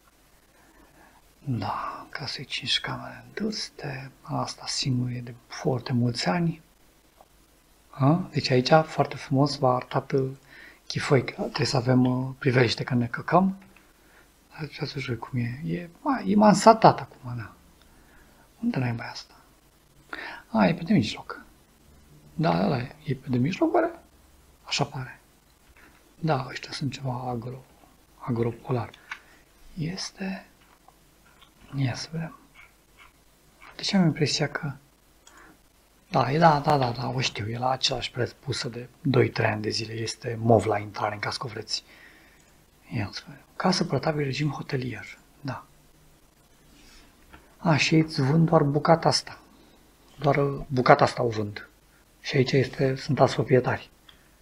Da, ca să-i 5 camere îndâste, asta singur e de foarte mulți ani. Deci aici, foarte frumos, v-a arătat chifoi că trebuie să avem priveliște când ne căcăm. Deci să știu cum e. E mansatat acum, da. Unde n-ai mai asta? E pe de mijloc. Da, e pe de mijloc, pare? Așa pare. Da, ăștia sunt ceva agropolar. Este... Ia să vedem. Deci am impresia că... Da, o știu, e la același preț pusă de 2-3 ani de zile. Este mov la intrare, în caz că vreți. Ia să vedem. Casă plătabil regim hotelier. Da. Și ei îți vând doar bucata asta. Doar bucata asta o vând. Și aici sunt alți proprietari.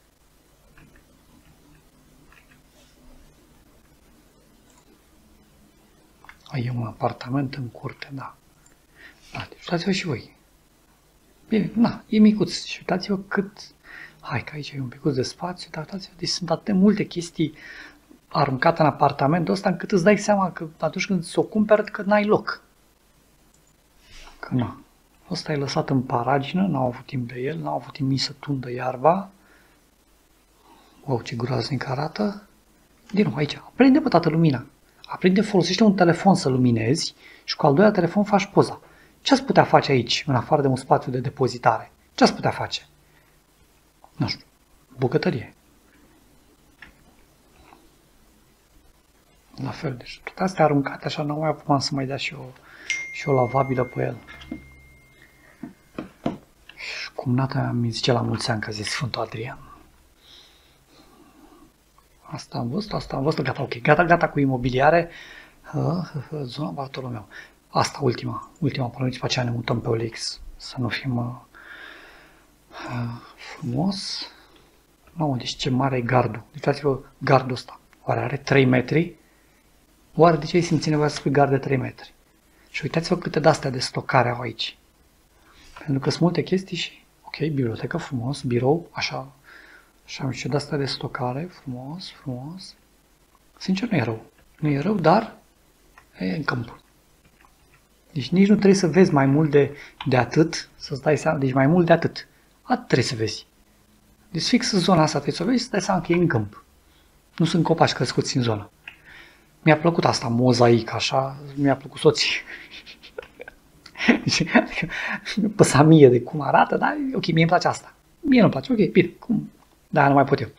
E un apartament în curte, da. Deci uitați-vă și voi. Bine, e micuț. Și uitați-vă cât... Hai că aici e un picuț de spațiu, dar uitați-vă, deci sunt atât de multe chestii aruncate în apartamentul ăsta încât îți dai seama că atunci când ți-o cumperi că n-ai loc. Că ăsta e lăsat în paragină, n-au avut timp de el, n-au avut timp nici să tundă iarba. Wow, ce groaznic arată. Din nou, aici, aprinde pe toată lumina. Aprinde, folosește un telefon să luminezi și cu al doilea telefon faci poza. Ce ați putea face aici, în afară de un spațiu de depozitare? Ce ați putea face? Nu știu, bucătărie. La fel, deci toate astea aruncate așa, n-au mai apucat să mai dea și o lavabilă pe el. Și cumnata mea mi zice la mulți ani că a zis Sfântul Adrian. Asta am văzut, gata, ok, gata cu imobiliare, zona Bartolomeu. Asta ultima până după aceea ne mutăm pe OLX, să nu fim frumos. Deci ce mare e gardul. Uitați-vă gardul ăsta. Oare are 3 metri? Oare de ce ai simțit nevoia să spui gard de 3 metri? Și uitați-vă câte de-astea de stocare au aici. Pentru că sunt multe chestii și, ok, bibliotecă frumos, birou, așa am și de-astea de stocare, frumos. Sincer, nu e rău. Nu e rău, dar e în câmp. Deci nici nu trebuie să vezi mai mult de atât, să-ți dai seama, deci mai mult de atât. Atât trebuie să vezi. Deci fix în zona asta trebuie să vezi, să dai seama că e în câmp. Nu sunt copaci crescuți în zonă. Mi-a plăcut asta, mozaic, așa, mi-a plăcut soții. Mi-a păsat mie de cum arată, dar ok, mie îmi place asta. Mie nu-mi place, ok, bine, cum? Da, nu mai pot eu.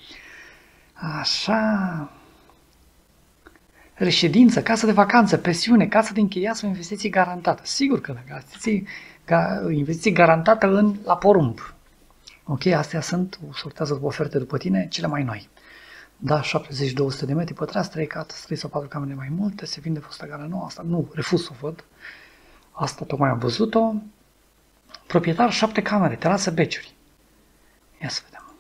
Așa. Reședință, casă de vacanță, pensiune, casă de închiriat sau investiții garantată. Sigur că da, investiții garantată la porumb. Ok, astea sunt, sortează după oferte după tine, cele mai noi. Da, 70-200 de metri pătrați, 3 sau 4 camere mai multe, se vinde fosta gara nouă, asta nu, refuz să o văd. Asta tocmai am văzut-o. Proprietar, 7 camere, terasă, beciuri. Ia să vedem.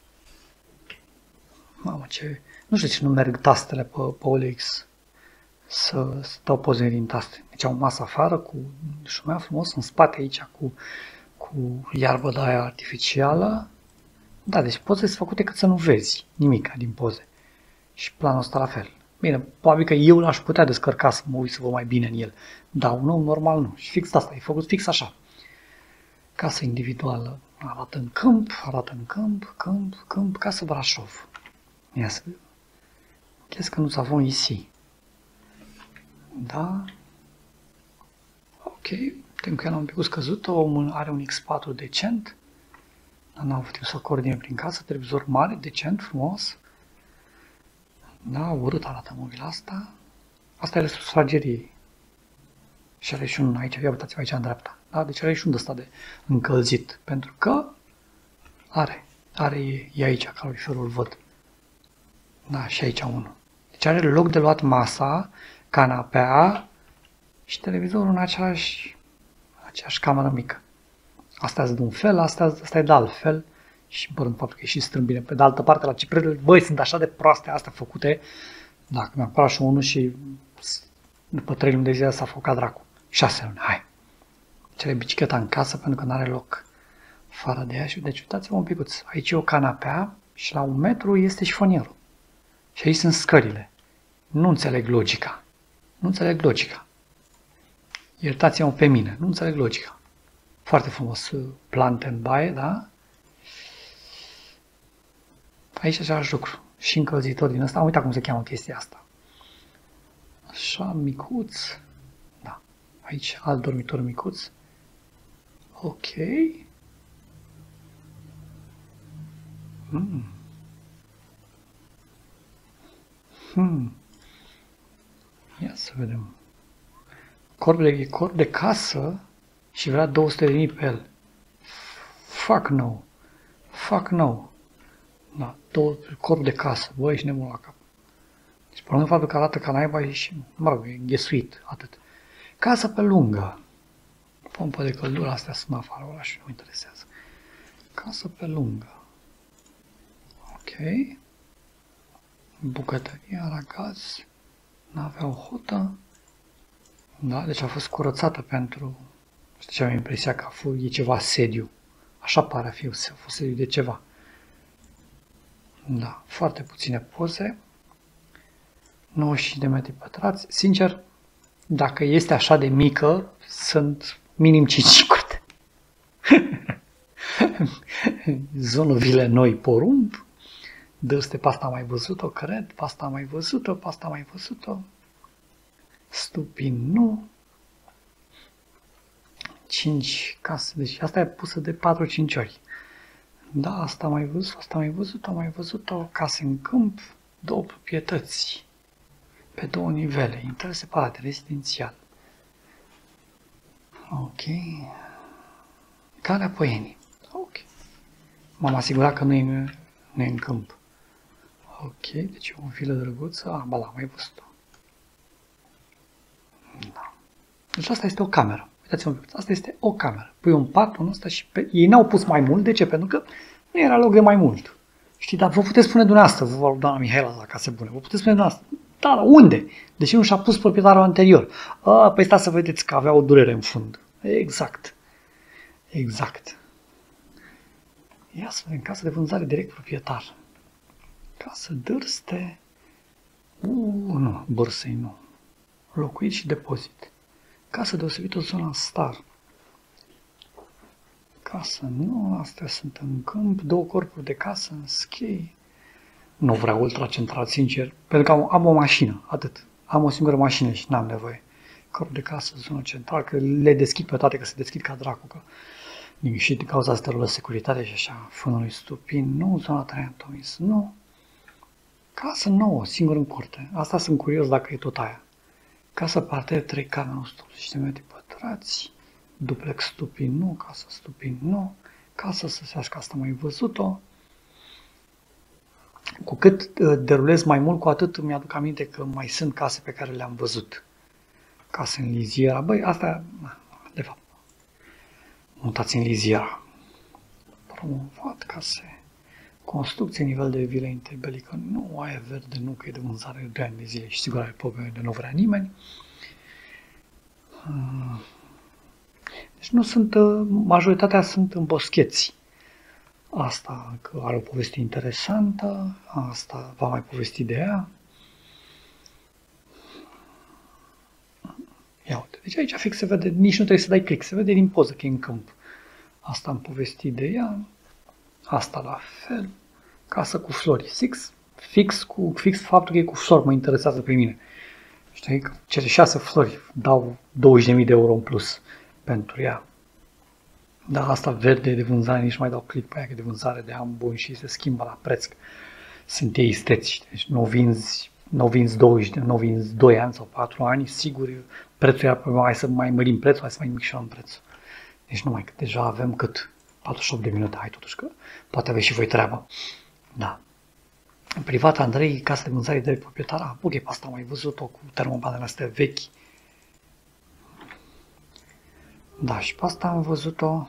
Mamă, ce... Nu știu ce nu merg tastele pe OLX să dau poze din taste. Deci au masă afară cu șumea frumos, în spate aici cu iarbă de aia artificială. Da, deci poze sunt făcute cât să nu vezi nimic din poze. Și planul ăsta la fel. Bine, probabil că eu l-aș putea descărca să mă uit să văd mai bine în el. Dar un om normal nu. Și fix asta, e făcut fix așa. Casă individuală, arată în câmp, casă Brașov. Ia să vedem. Qu'est-ce que nous avons ici? Da. Ok, tempoiala un pic scăzută, omul are un X4 decent. N-a avut timp să coordine prin casă, televizor mare, decent, frumos. Da, urât arată mobila asta. Asta e restul sufrageriei. Și are și un aici, ia uitați-vă aici în dreapta. Da? Deci are și un ăsta de încălzit. Pentru că e aici, caloriferul îl văd. Da, și aici unul. Deci are loc de luat masa, canapea și televizorul în aceeași cameră mică. Asta e de un fel, asta e de altfel. Și în faptul că e și strâmb bine. Pe de altă parte, la ciprele, băi, sunt așa de proaste astea făcute. Da, mi-am cumpărat și unul și după 3 luni de zile s-a focat dracu. 6 luni, hai. Cere bicicleta în casă pentru că nu are loc fără de ea. Și deci uitați-vă un picuț. Aici e o canapea și la 1 metru este șifonierul. Și aici sunt scările. Nu înțeleg logica. Iertați-mă pe mine. Nu înțeleg logica. Foarte frumos plante în baie, da? Aici același lucru. Și încălzitor din ăsta. Am uitat cum se cheamă chestia asta. Așa, micuț. Da. Aici alt dormitor micuț. Ok. Ia să vedem. Corp de casă și vrea 200.000 pe el. Fuck no. Da, corp de casă. Băi, ești nebun la cap. Deci, pe lângă faptul că arată ca naiba și, mă rog, e ghesuit, atât. Casă pe lungă. Pompă de căldură, astea sunt afară orașului, nu mă interesează. Casă pe lungă. Ok. Bucătăria la gaz. N-aveau hotă. Da, deci a fost curățată pentru... Știi ce am impresia că e ceva sediu. Așa pare a fost sediu de ceva. Da, foarte puține poze. 95 de metri pătrați. Sincer, dacă este așa de mică, sunt minim 5 curte. Zonă Vile Noi Porumb. Dă-ste pe asta am mai văzut-o, cred. Pe asta am mai văzut-o, pe asta am mai văzut-o. Stupin, nu. 5 case. Deci asta e pusă de 4-5 ori. Da, asta am mai văzut, asta am mai văzut-o, am mai văzut-o. Case în câmp, 2 proprietăți. Pe 2 nivele. Intrări separate, rezidențial. Ok. Calea Poienii. Ok. M-am asigurat că nu e în câmp. Ok, deci o filă drăguță. Ah, ba da, mai văzut-o. Da. Deci asta este o cameră. Uitați-vă, asta este o cameră. Pui un pat în ăsta și ei n-au pus mai mult. De ce? Pentru că nu era loc de mai mult. Știi, dar vă puteți spune dumneavoastră, doamna Mihaela la Case Bune, vă puteți spune dumneavoastră. Da, dar unde? De ce nu și-a pus proprietarul anterior? Păi stați să vedeți că avea o durere în fund. Exact. Exact. Ia să vedem, casă de vânzare direct proprietar. Casă Dârste. Nu, Bârsei nu. Locuit și depozit. Casă deosebită zona Star. Casă nu, astea sunt în câmp, 2 corpuri de casă în schei. Nu vreau ultracentral, sincer, pentru că am o mașină, atât. Am o singură mașină și n-am nevoie. Corp de casă, zonă centrală, că le deschid pe toate, că se deschid ca dracu, că și din cauza asta securitate și așa, Fânului Stupin, nu, zona Traiantomis, nu. Casă nouă, singur în curte. Asta sunt curios dacă e tot aia. Casă parter, 3 camere, 180 de metri pătrați. Duplex Stupin, nu. Casă Stupin, nu. Casă săsească, asta am mai văzut-o. Cu cât derulez mai mult, cu atât îmi aduc aminte că mai sunt case pe care le-am văzut. Case în Liziera. Băi, asta, de fapt, mutați în Liziera. Promovat case. Construcție, nivel de vilă interbelică. Nu, aia verde, nu, că e de vânzare de 2 ani de zile și sigur are probleme de nu vrea nimeni. Deci nu sunt, majoritatea sunt în boscheți. Asta că are o poveste interesantă, asta va mai povesti de ea. Ia uite, deci aici fix se vede, nici nu trebuie să dai click, se vede din poză că e în câmp. Asta am povestit de ea, asta la fel, casă cu flori, fix faptul că e cu flori mă interesează pe mine. Știi, cele 6 flori dau 20.000 de euro în plus pentru ea. Dar asta verde de vânzare, nici mai dau click pe ea, că de vânzare de an bun și se schimbă la preț. Sunt ei estetici, deci nu vinzi 2 ani sau 4 ani, sigur, prețul ea, hai să mai mărim prețul, hai să mai micșorăm prețul. Deci numai că deja avem cât? 48 de minute, hai totuși că poate aveți și voi treabă. Da. În privat, Andrei, casă de vânzare de proprietar, ok, pe asta am mai văzut-o cu termobanele astea vechi. Da, și pe asta am văzut-o.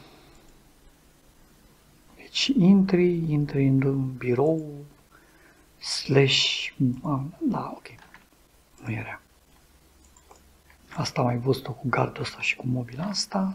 Deci intri în birou, da, ok, nu era. Asta am mai văzut-o cu gardul ăsta și cu mobila asta.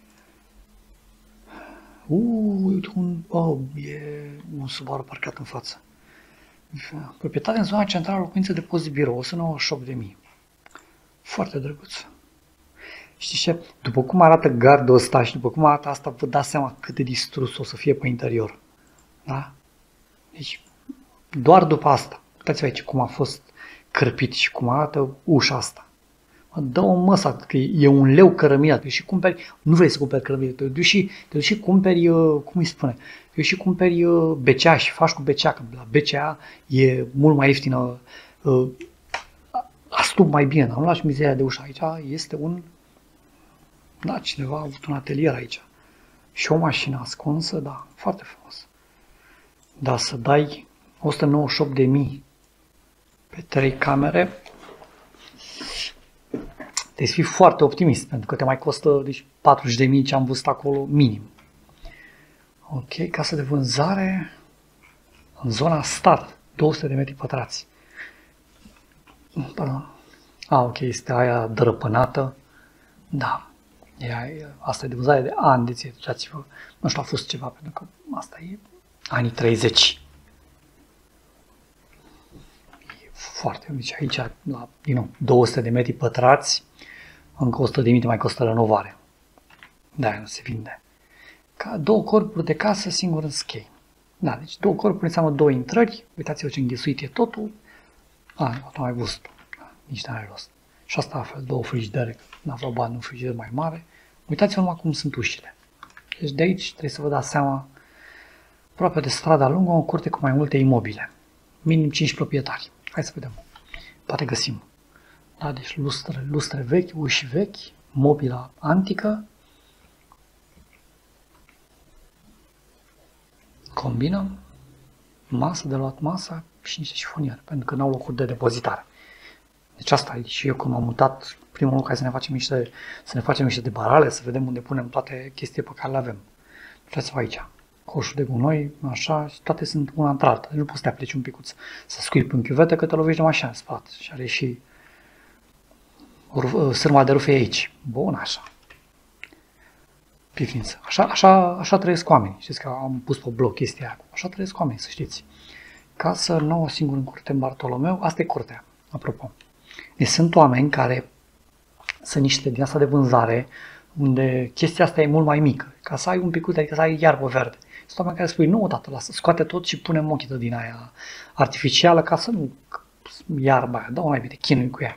E un Subaru parcat în față. Proprietate în zona centrală, locuință, depozit, birou, 198.000. Foarte drăguț. Știi ce? După cum arată gardul ăsta și după cum arată asta, vă dați seama cât de distrus o să fie pe interior. Da? Deci, doar după asta. Uitați-vă aici cum a fost cărpit și cum arată ușa asta. Dă-o măsa, că e 1 leu cărămida, te și cumperi, nu vrei să cumperi cărămida, te duci și cumperi, cum îi spune, te duci și cumperi becea și faci cu becea, că la becea e mult mai ieftină, astup mai bine, dar nu lași mizeria de ușă, aici este da, cineva a avut un atelier aici și o mașină ascunsă, da, foarte frumos. Dar să dai 198.000 pe 3 camere, Trebuie să fii foarte optimist, pentru că te mai costă deci 40.000 ce am văzut acolo minim. Ok, casă de vânzare în zona start, 200 de metri pătrați. Pardon. Ok, este aia dărăpânată. Da, asta e de vânzare de ani de ție. Duceați-vă, nu știu, a fost ceva, pentru că asta e anii 30. E foarte, deci aici, din nou, 200 de metri pătrați, încă 100 de mii mai costă renovare. Da, nu se vinde. Ca 2 corpuri de casă, singur în schei. Da, deci 2 corpuri înseamnă 2 intrări. Uitați-vă ce înghesuit e totul. Nu am mai văzut. Nici n-are rost. Și asta altfel, 2 frigidere. N-a vreo bani un frigider mai mare. Uitați-vă numai cum sunt ușile. Deci de aici trebuie să vă dați seama, aproape de strada lungă, o curte cu mai multe imobile. Minim 5 proprietari. Hai să vedem. Poate găsim. Da, deci lustre vechi, uși vechi, mobila antică. Combină masă de luat masa și niște șifoniere, pentru că n-au locuri de depozitare. Deci asta e. Și eu când m-am mutat, primul lucru să ne facem niște debarale, să vedem unde punem toate chestiile pe care le avem. Uitați-vă aici. Coșul de gunoi, așa, și toate sunt una între alta. Deci nu poți să te apleci un picuț să scuipi în chiuvetă, că te lovești de mașină în spate. Și are și sârma de rufe aici. Bun, așa. Pifniță. Așa trăiesc oamenii. Știți că am pus pe blog chestia aia. Așa trăiesc oamenii, să știți. Casă nouă, singur în curte în Bartolomeu. Asta e curtea, apropo. Deci sunt oameni care sunt niște din asta de vânzare, unde chestia asta e mult mai mică. Ca să ai un picuț, adică să ai iarbă verde. Sunt oameni care spui, nu, tată, lasă, scoate tot și pune mochită din aia artificială ca să nu iarba aia. Dă-o mai bine, chinui cu ea.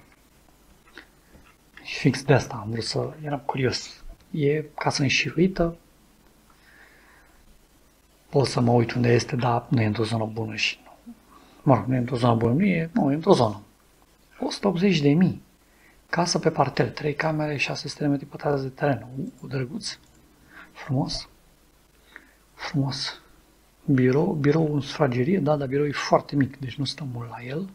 Și fix de asta am vrut să... Eram curios. E casă înșiruită. Pot să mă uit unde este, dar nu e într-o zonă bună și nu. Mă rog, nu e într-o zonă bună, nu e într-o zonă. 180.000. Casă pe parter, 3 camere, 600 de metri pătrați de teren. Drăguț. Frumos. Frumos. Birou în sufragerie, da, dar birou e foarte mic, deci nu stăm mult la el.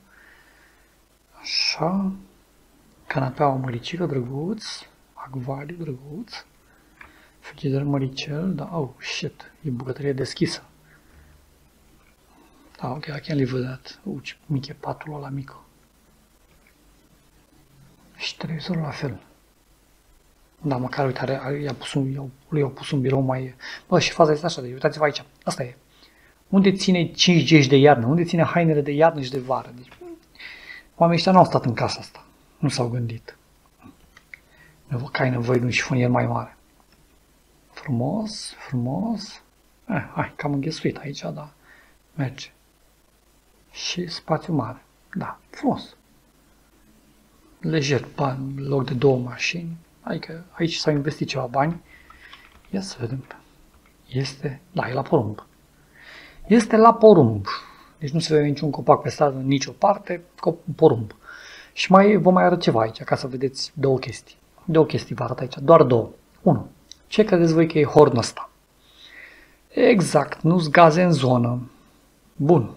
Așa. Canapeaua măricică, drăguț. Acvariu, drăguț. Frigider măricel, da, oh, shit, e bucătărie deschisă. Da, ok, I can't live with that. Ce mic e patul ăla mic. Și televizorul la fel. Da, măcar, uite, i-au pus un birou mai... Bă, și faza este așa, deci uitați-vă aici, asta e. Unde ține 5 de iarnă? Unde ține hainele de iarnă și de vară? Deci, oamenii ăștia nu au stat în casa asta. Nu s-au gândit. Că ai nevoie de un șifonier mai mare. Frumos, frumos. Hai, cam înghesuit aici, da. Merge. Și spațiu mare. Da, frumos. Lejer, loc de 2 mașini. Adică aici s-au investit ceva bani. Ia să vedem. Este, da, e la porumb. Este la porumb. Deci nu se vede niciun copac pe stradă în nicio parte, porumb. Și vă mai arăt ceva aici, ca să vedeți 2 chestii. 2 chestii vă arăt aici, doar 2. 1. Ce credeți voi că e hornul ăsta? Exact, nu-s gaze în zonă. Bun.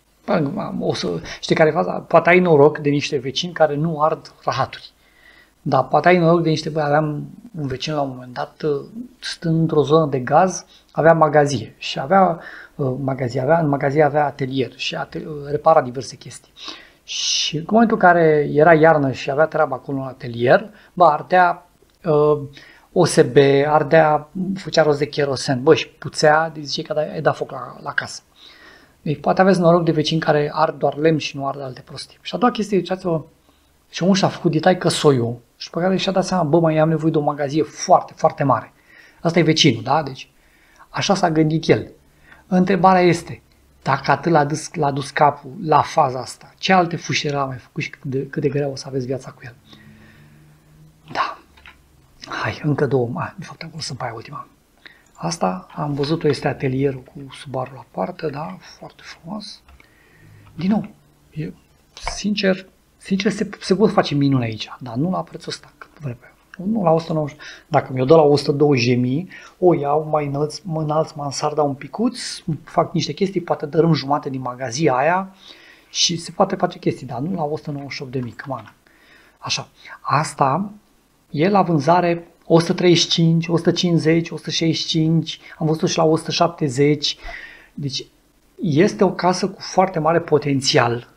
Știi care e faza? Poate ai noroc de niște vecini care nu ard rahaturi. Dar poate ai noroc de niște băi. Aveam un vecin la un moment dat, stând într-o zonă de gaz, avea magazie. Și în magazie avea atelier și repara diverse chestii. Și în momentul în care era iarnă și avea treaba acolo în atelier, ardea OSB, făcea rost de cherosen, și puțea, deci zice că ai dat foc la casă. Deci poate aveți noroc de vecini care ard doar lemn și nu ard alte prostii. Și a doua chestie, ziceați-vă, și omul și-a făcut ditai căsoiul și pe care și-a dat seama, mai am nevoie de o magazie foarte, foarte mare. Asta e vecinul, da? Deci așa s-a gândit el. Întrebarea este, dacă atât l-a dus capul la faza asta, ce alte fușiere a mai făcut și cât de greu o să aveți viața cu el? Da. Hai, încă 2. De fapt, acolo sunt pe aia ultima. Asta, am văzut-o, este atelierul cu Subaru la poartă, da? Foarte frumos. Din nou, sincer se pot face minuni aici, dar nu la prețul ăsta, cât vreme. Nu la 190. Dacă mi-o dă la 120.000, o iau, mă înalț mansarda un picuț, fac niște chestii, poate dărâm jumate din magazia aia și se poate face chestii, dar nu la 198.000, come on. Așa, asta E la vânzare 135, 150, 165, am văzut și la 170. Deci este o casă cu foarte mare potențial,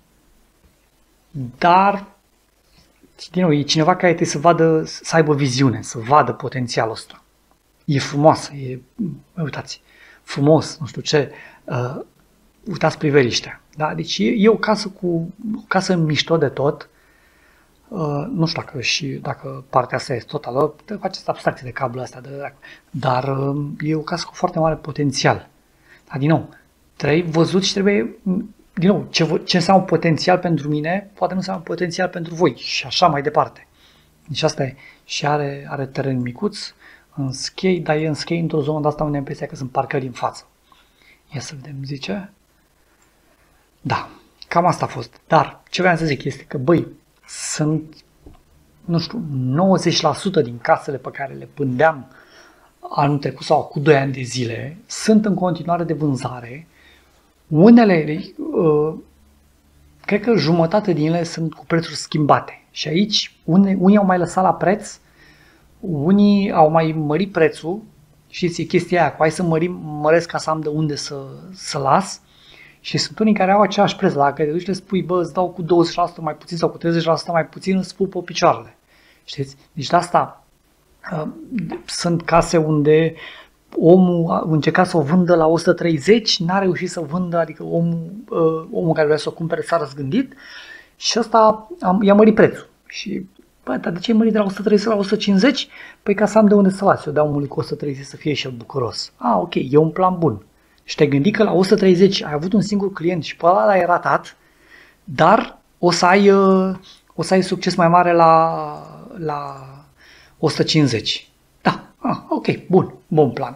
dar din nou, e cineva care trebuie să vadă, să aibă viziune, să vadă potențialul ăsta. E frumoasă, uitați, frumos, nu știu ce, uitați priveliștea. Da? Deci e o casă mișto de tot. Nu știu dacă partea asta este totală, faceți abstracție de cablul ăsta, dar e o casă cu foarte mare potențial. Dar din nou, trebuie văzut și trebuie, din nou, ce înseamnă potențial pentru mine, poate nu înseamnă potențial pentru voi și așa mai departe. Deci asta e, și are teren micuț, în skate, dar e în skate într-o zonă de asta unde am impresia că sunt parcări în față. Ia să vedem, zice. Da, cam asta a fost. Dar ce vreau să zic este că, băi, sunt, nu știu, 90% din casele pe care le pândeam anul trecut sau cu 2 ani de zile sunt în continuare de vânzare. Unele, cred că jumătate din ele sunt cu prețuri schimbate. Și aici unii au mai lăsat la preț, unii au mai mărit prețul. Știți, e chestia aia, hai să măresc ca să am de unde să las. Și sunt unii care au același preț, dacă te duci și le spui, bă, îți dau cu 20% mai puțin sau cu 30% mai puțin, îți pupă picioarele. Știți? Deci de asta sunt case unde omul a încercat să o vândă la 130, n-a reușit să vândă, adică omul care vrea să o cumpere s-a răzgândit și ăsta i-a mărit prețul. Și, bă, dar de ce ai mărit de la 130 la 150? Păi ca să am de unde să las, eu dau omului cu 130 să fie și el bucuros. Ok, e un plan bun. Și te gândi că la 130 ai avut un singur client și pe ăla l-ai ratat, dar o să ai succes mai mare la 150. Da, ok, bun plan.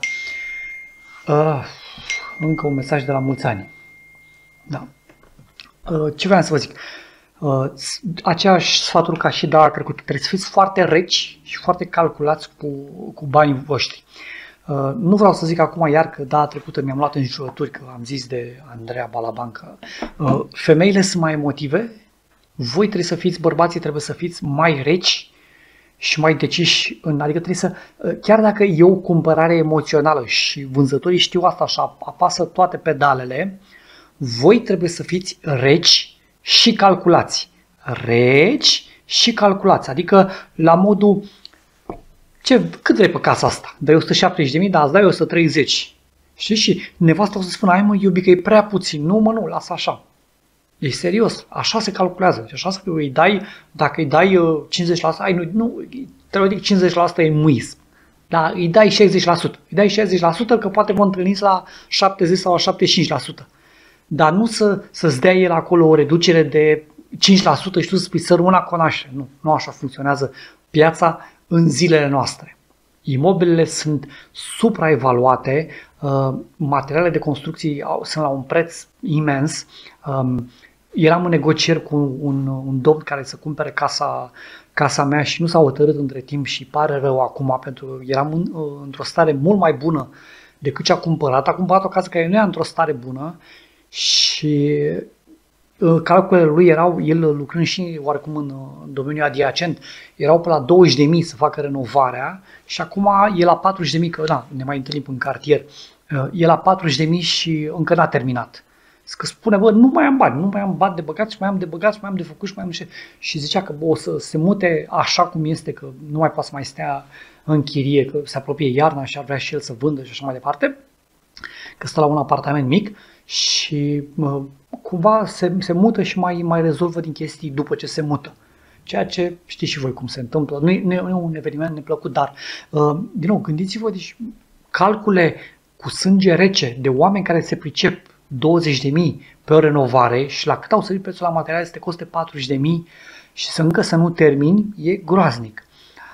Încă un mesaj de la mulți ani. Da. Ce vreau să vă zic? Aceeași sfaturi ca și data trecută. Trebuie să fiți foarte reci și foarte calculați cu banii voștri. Nu vreau să zic acum iar că data trecută mi-am luat în jurături, că am zis de Andreea Balaban că femeile sunt mai emotive, voi trebuie să fiți, bărbații trebuie să fiți mai reci și mai deciși, adică trebuie să, chiar dacă e o cumpărare emoțională și vânzătorii știu asta și apasă toate pedalele, voi trebuie să fiți reci și calculați. Reci și calculați, adică la modul, cât vrei pe casa asta? Dai 170.000, dar îți dai 130. Știi? Și nevasta o să spună, hai mă iubi că e prea puțin. Nu, lasă așa. E serios, așa se calculează. Și așa dacă îi dai 50%, nu, teoretic 50% e muism. Dar îi dai 60%. Îi dai 60% că poate vă întâlniți la 70 sau la 75%. Dar nu să-ți dea el acolo o reducere de 5% și tu să spui să rămână conașe. Nu așa funcționează piața în zilele noastre. Imobilele sunt supraevaluate, materialele de construcții sunt la un preț imens. Eram în negocieri cu un domn care să cumpere casa mea și nu s-a hotărât între timp și pare rău acum pentru că eram într-o stare mult mai bună decât ce a cumpărat. A cumpărat o casă care nu era într-o stare bună și calculele lui erau, el lucrând și oarecum în domeniul adiacent, erau pe la 20.000 să facă renovarea și acum e la 40.000, că ne mai întâlnim în cartier, e la 40.000 și încă n-a terminat. Că spune, bă, nu mai am bani de băgați, mai am de băgați, mai am de făcut și zicea că o să se mute așa cum este, că nu mai poate să mai stea în chirie, că se apropie iarna și ar vrea și el să vândă și așa mai departe, că stă la un apartament mic și cumva se mută și mai rezolvă din chestii după ce se mută. Ceea ce știți și voi cum se întâmplă. Nu e un eveniment neplăcut, dar din nou, gândiți-vă, deci calcule cu sânge rece de oameni care se pricep 20.000 pe o renovare și la cât au sărit prețul la materiale să te coste 40.000 și încă să nu termini, e groaznic.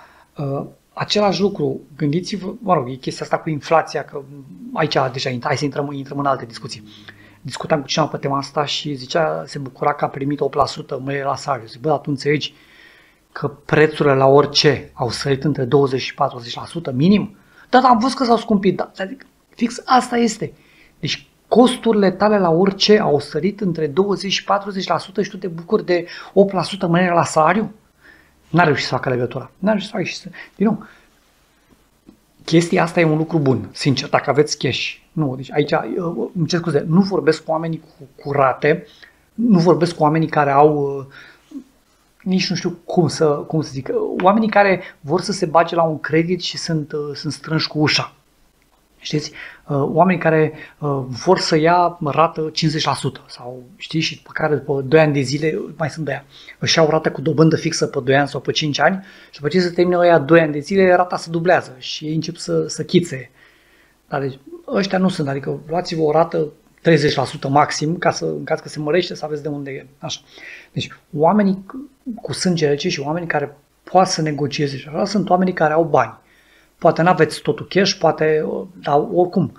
Același lucru, gândiți-vă, e chestia asta cu inflația, că aici deja hai să intrăm în alte discuții. Discutam cu cineva pe tema asta și se bucura că a primit 8% mărire la salariu. Zic, bă, dar tu înțelegi că prețurile la orice au sărit între 20 și 40% minim? Da, am văzut că s-au scumpit. Da, adică, fix asta este. Deci costurile tale la orice au sărit între 20 și 40% și tu te bucuri de 8% mărire la salariu? N-a reușit să facă legătura. N-a reușit să facă și să... Din nou, chestia asta e un lucru bun, sincer, dacă aveți cash. Nu, deci aici, îmi cer scuze, nu vorbesc cu oamenii cu rate, nu vorbesc cu oamenii care au, nici nu știu cum să zic, oamenii care vor să se bage la un credit și sunt strânși cu ușa. Știți? Oamenii care vor să ia rată 50% sau știi, și pe care după 2 ani de zile mai sunt de aia. Își iau rată cu dobândă fixă pe 2 ani sau pe 5 ani și după ce se termină ăia 2 ani de zile, rata se dublează și ei încep să chițe. Dar deci, ăștia nu sunt, adică luați-vă o rată 30% maxim, ca să, în caz că se mărește, să aveți de unde e. Așa. Deci, oamenii cu sânge rece și oamenii care poate să negocieze și așa, sunt oamenii care au bani. Poate n-aveți totul cash, poate, dar oricum,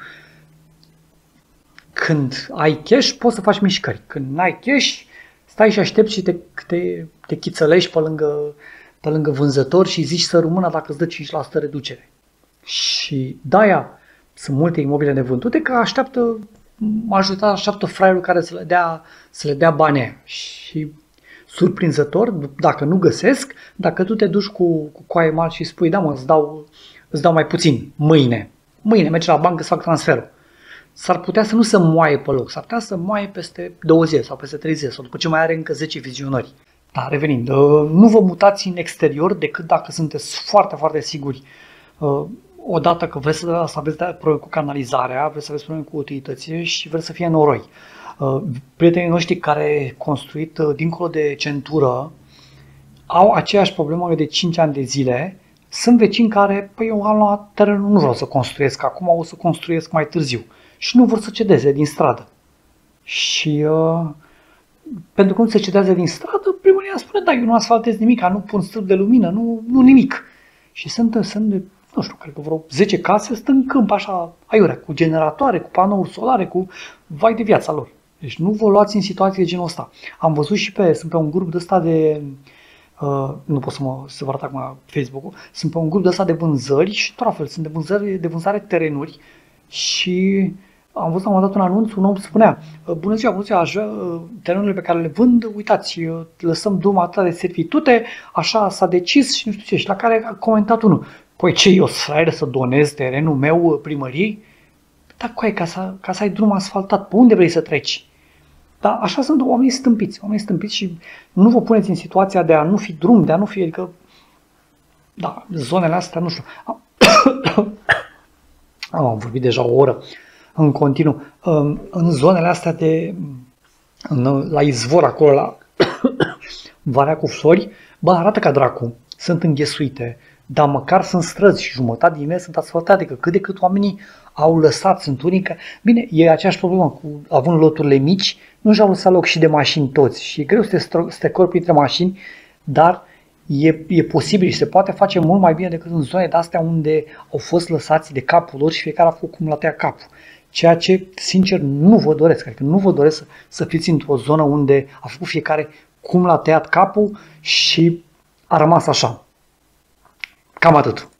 când ai cash, poți să faci mișcări. Când n-ai cash, stai și aștepți și te chițălești pe lângă vânzător și zici să rămână dacă îți dă 5% reducere. Și de-aia sunt multe imobile nevândute, că majoritatea așteaptă fraierul care să le dea banii. Și surprinzător, dacă nu găsesc, dacă tu te duci cu coaie mari și spui, da mă, îți dau mai puțin, mâine mergi la bancă să fac transferul. S-ar putea să nu se moaie pe loc, s-ar putea să moaie peste 2 zile sau peste 3 zile sau după ce mai are încă 10 vizionări. Dar revenind, nu vă mutați în exterior decât dacă sunteți foarte, foarte siguri. Odată că vreți să aveți probleme cu canalizarea, vreți să aveți probleme cu utilitățile și vreți să fie noroi. Prietenii noștri care construit dincolo de centură au aceeași problemă de 5 ani de zile. Sunt vecini care, păi eu am luat terenul, nu vreau să construiesc acum, o să construiesc mai târziu. Și nu vor să cedeze din stradă. Și pentru că nu se cedează din stradă, primăria spune, da, eu nu asfaltez nimic, nu pun stâlp de lumină, nu nimic. Și sunt nu știu, cred că vreo 10 case sunt în câmp așa, aiurea, cu generatoare, cu panouri solare, cu vai de viața lor. Deci nu vă luați în situații de genul ăsta. Am văzut și sunt pe un grup de ăsta de, nu pot să vă arăt acum Facebook-ul, sunt pe un grup de ăsta de vânzări și tot la fel, sunt de vânzare terenuri și am văzut la un moment dat un anunț, un om spunea, bună ziua, aș vrea terenurile pe care le vând, uitați, lăsăm drumul atât de servitute, așa s-a decis și nu știu ce, și la care a comentat unul, păi ce, eu sunt să donez terenul meu primăriei? Da, coaie, ca să ai drum asfaltat, pe unde vrei să treci? Dar așa sunt oamenii stâmpiți și nu vă puneți în situația de a nu fi drum, de a nu fi, adică, da, zonele astea, nu știu. Am vorbit deja o oră în continuu. În zonele astea la izvor acolo, la Valea cu Flori, bă, arată ca dracu, sunt înghesuite, dar măcar sunt străzi și jumătate din ele sunt asfaltate, că cât de cât oamenii au lăsat, sunt unii că... Bine, e aceeași problemă, având loturile mici, nu și-au lăsat loc și de mașini toți și e greu să te corpi între mașini, dar e posibil și se poate face mult mai bine decât în zone de astea unde au fost lăsați de capul lor și fiecare a făcut cum l-a tăiat capul. Ceea ce, sincer, nu vă doresc. Adică nu vă doresc să fiți într-o zonă unde a făcut fiecare cum l-a tăiat capul și a rămas așa. Cam atât.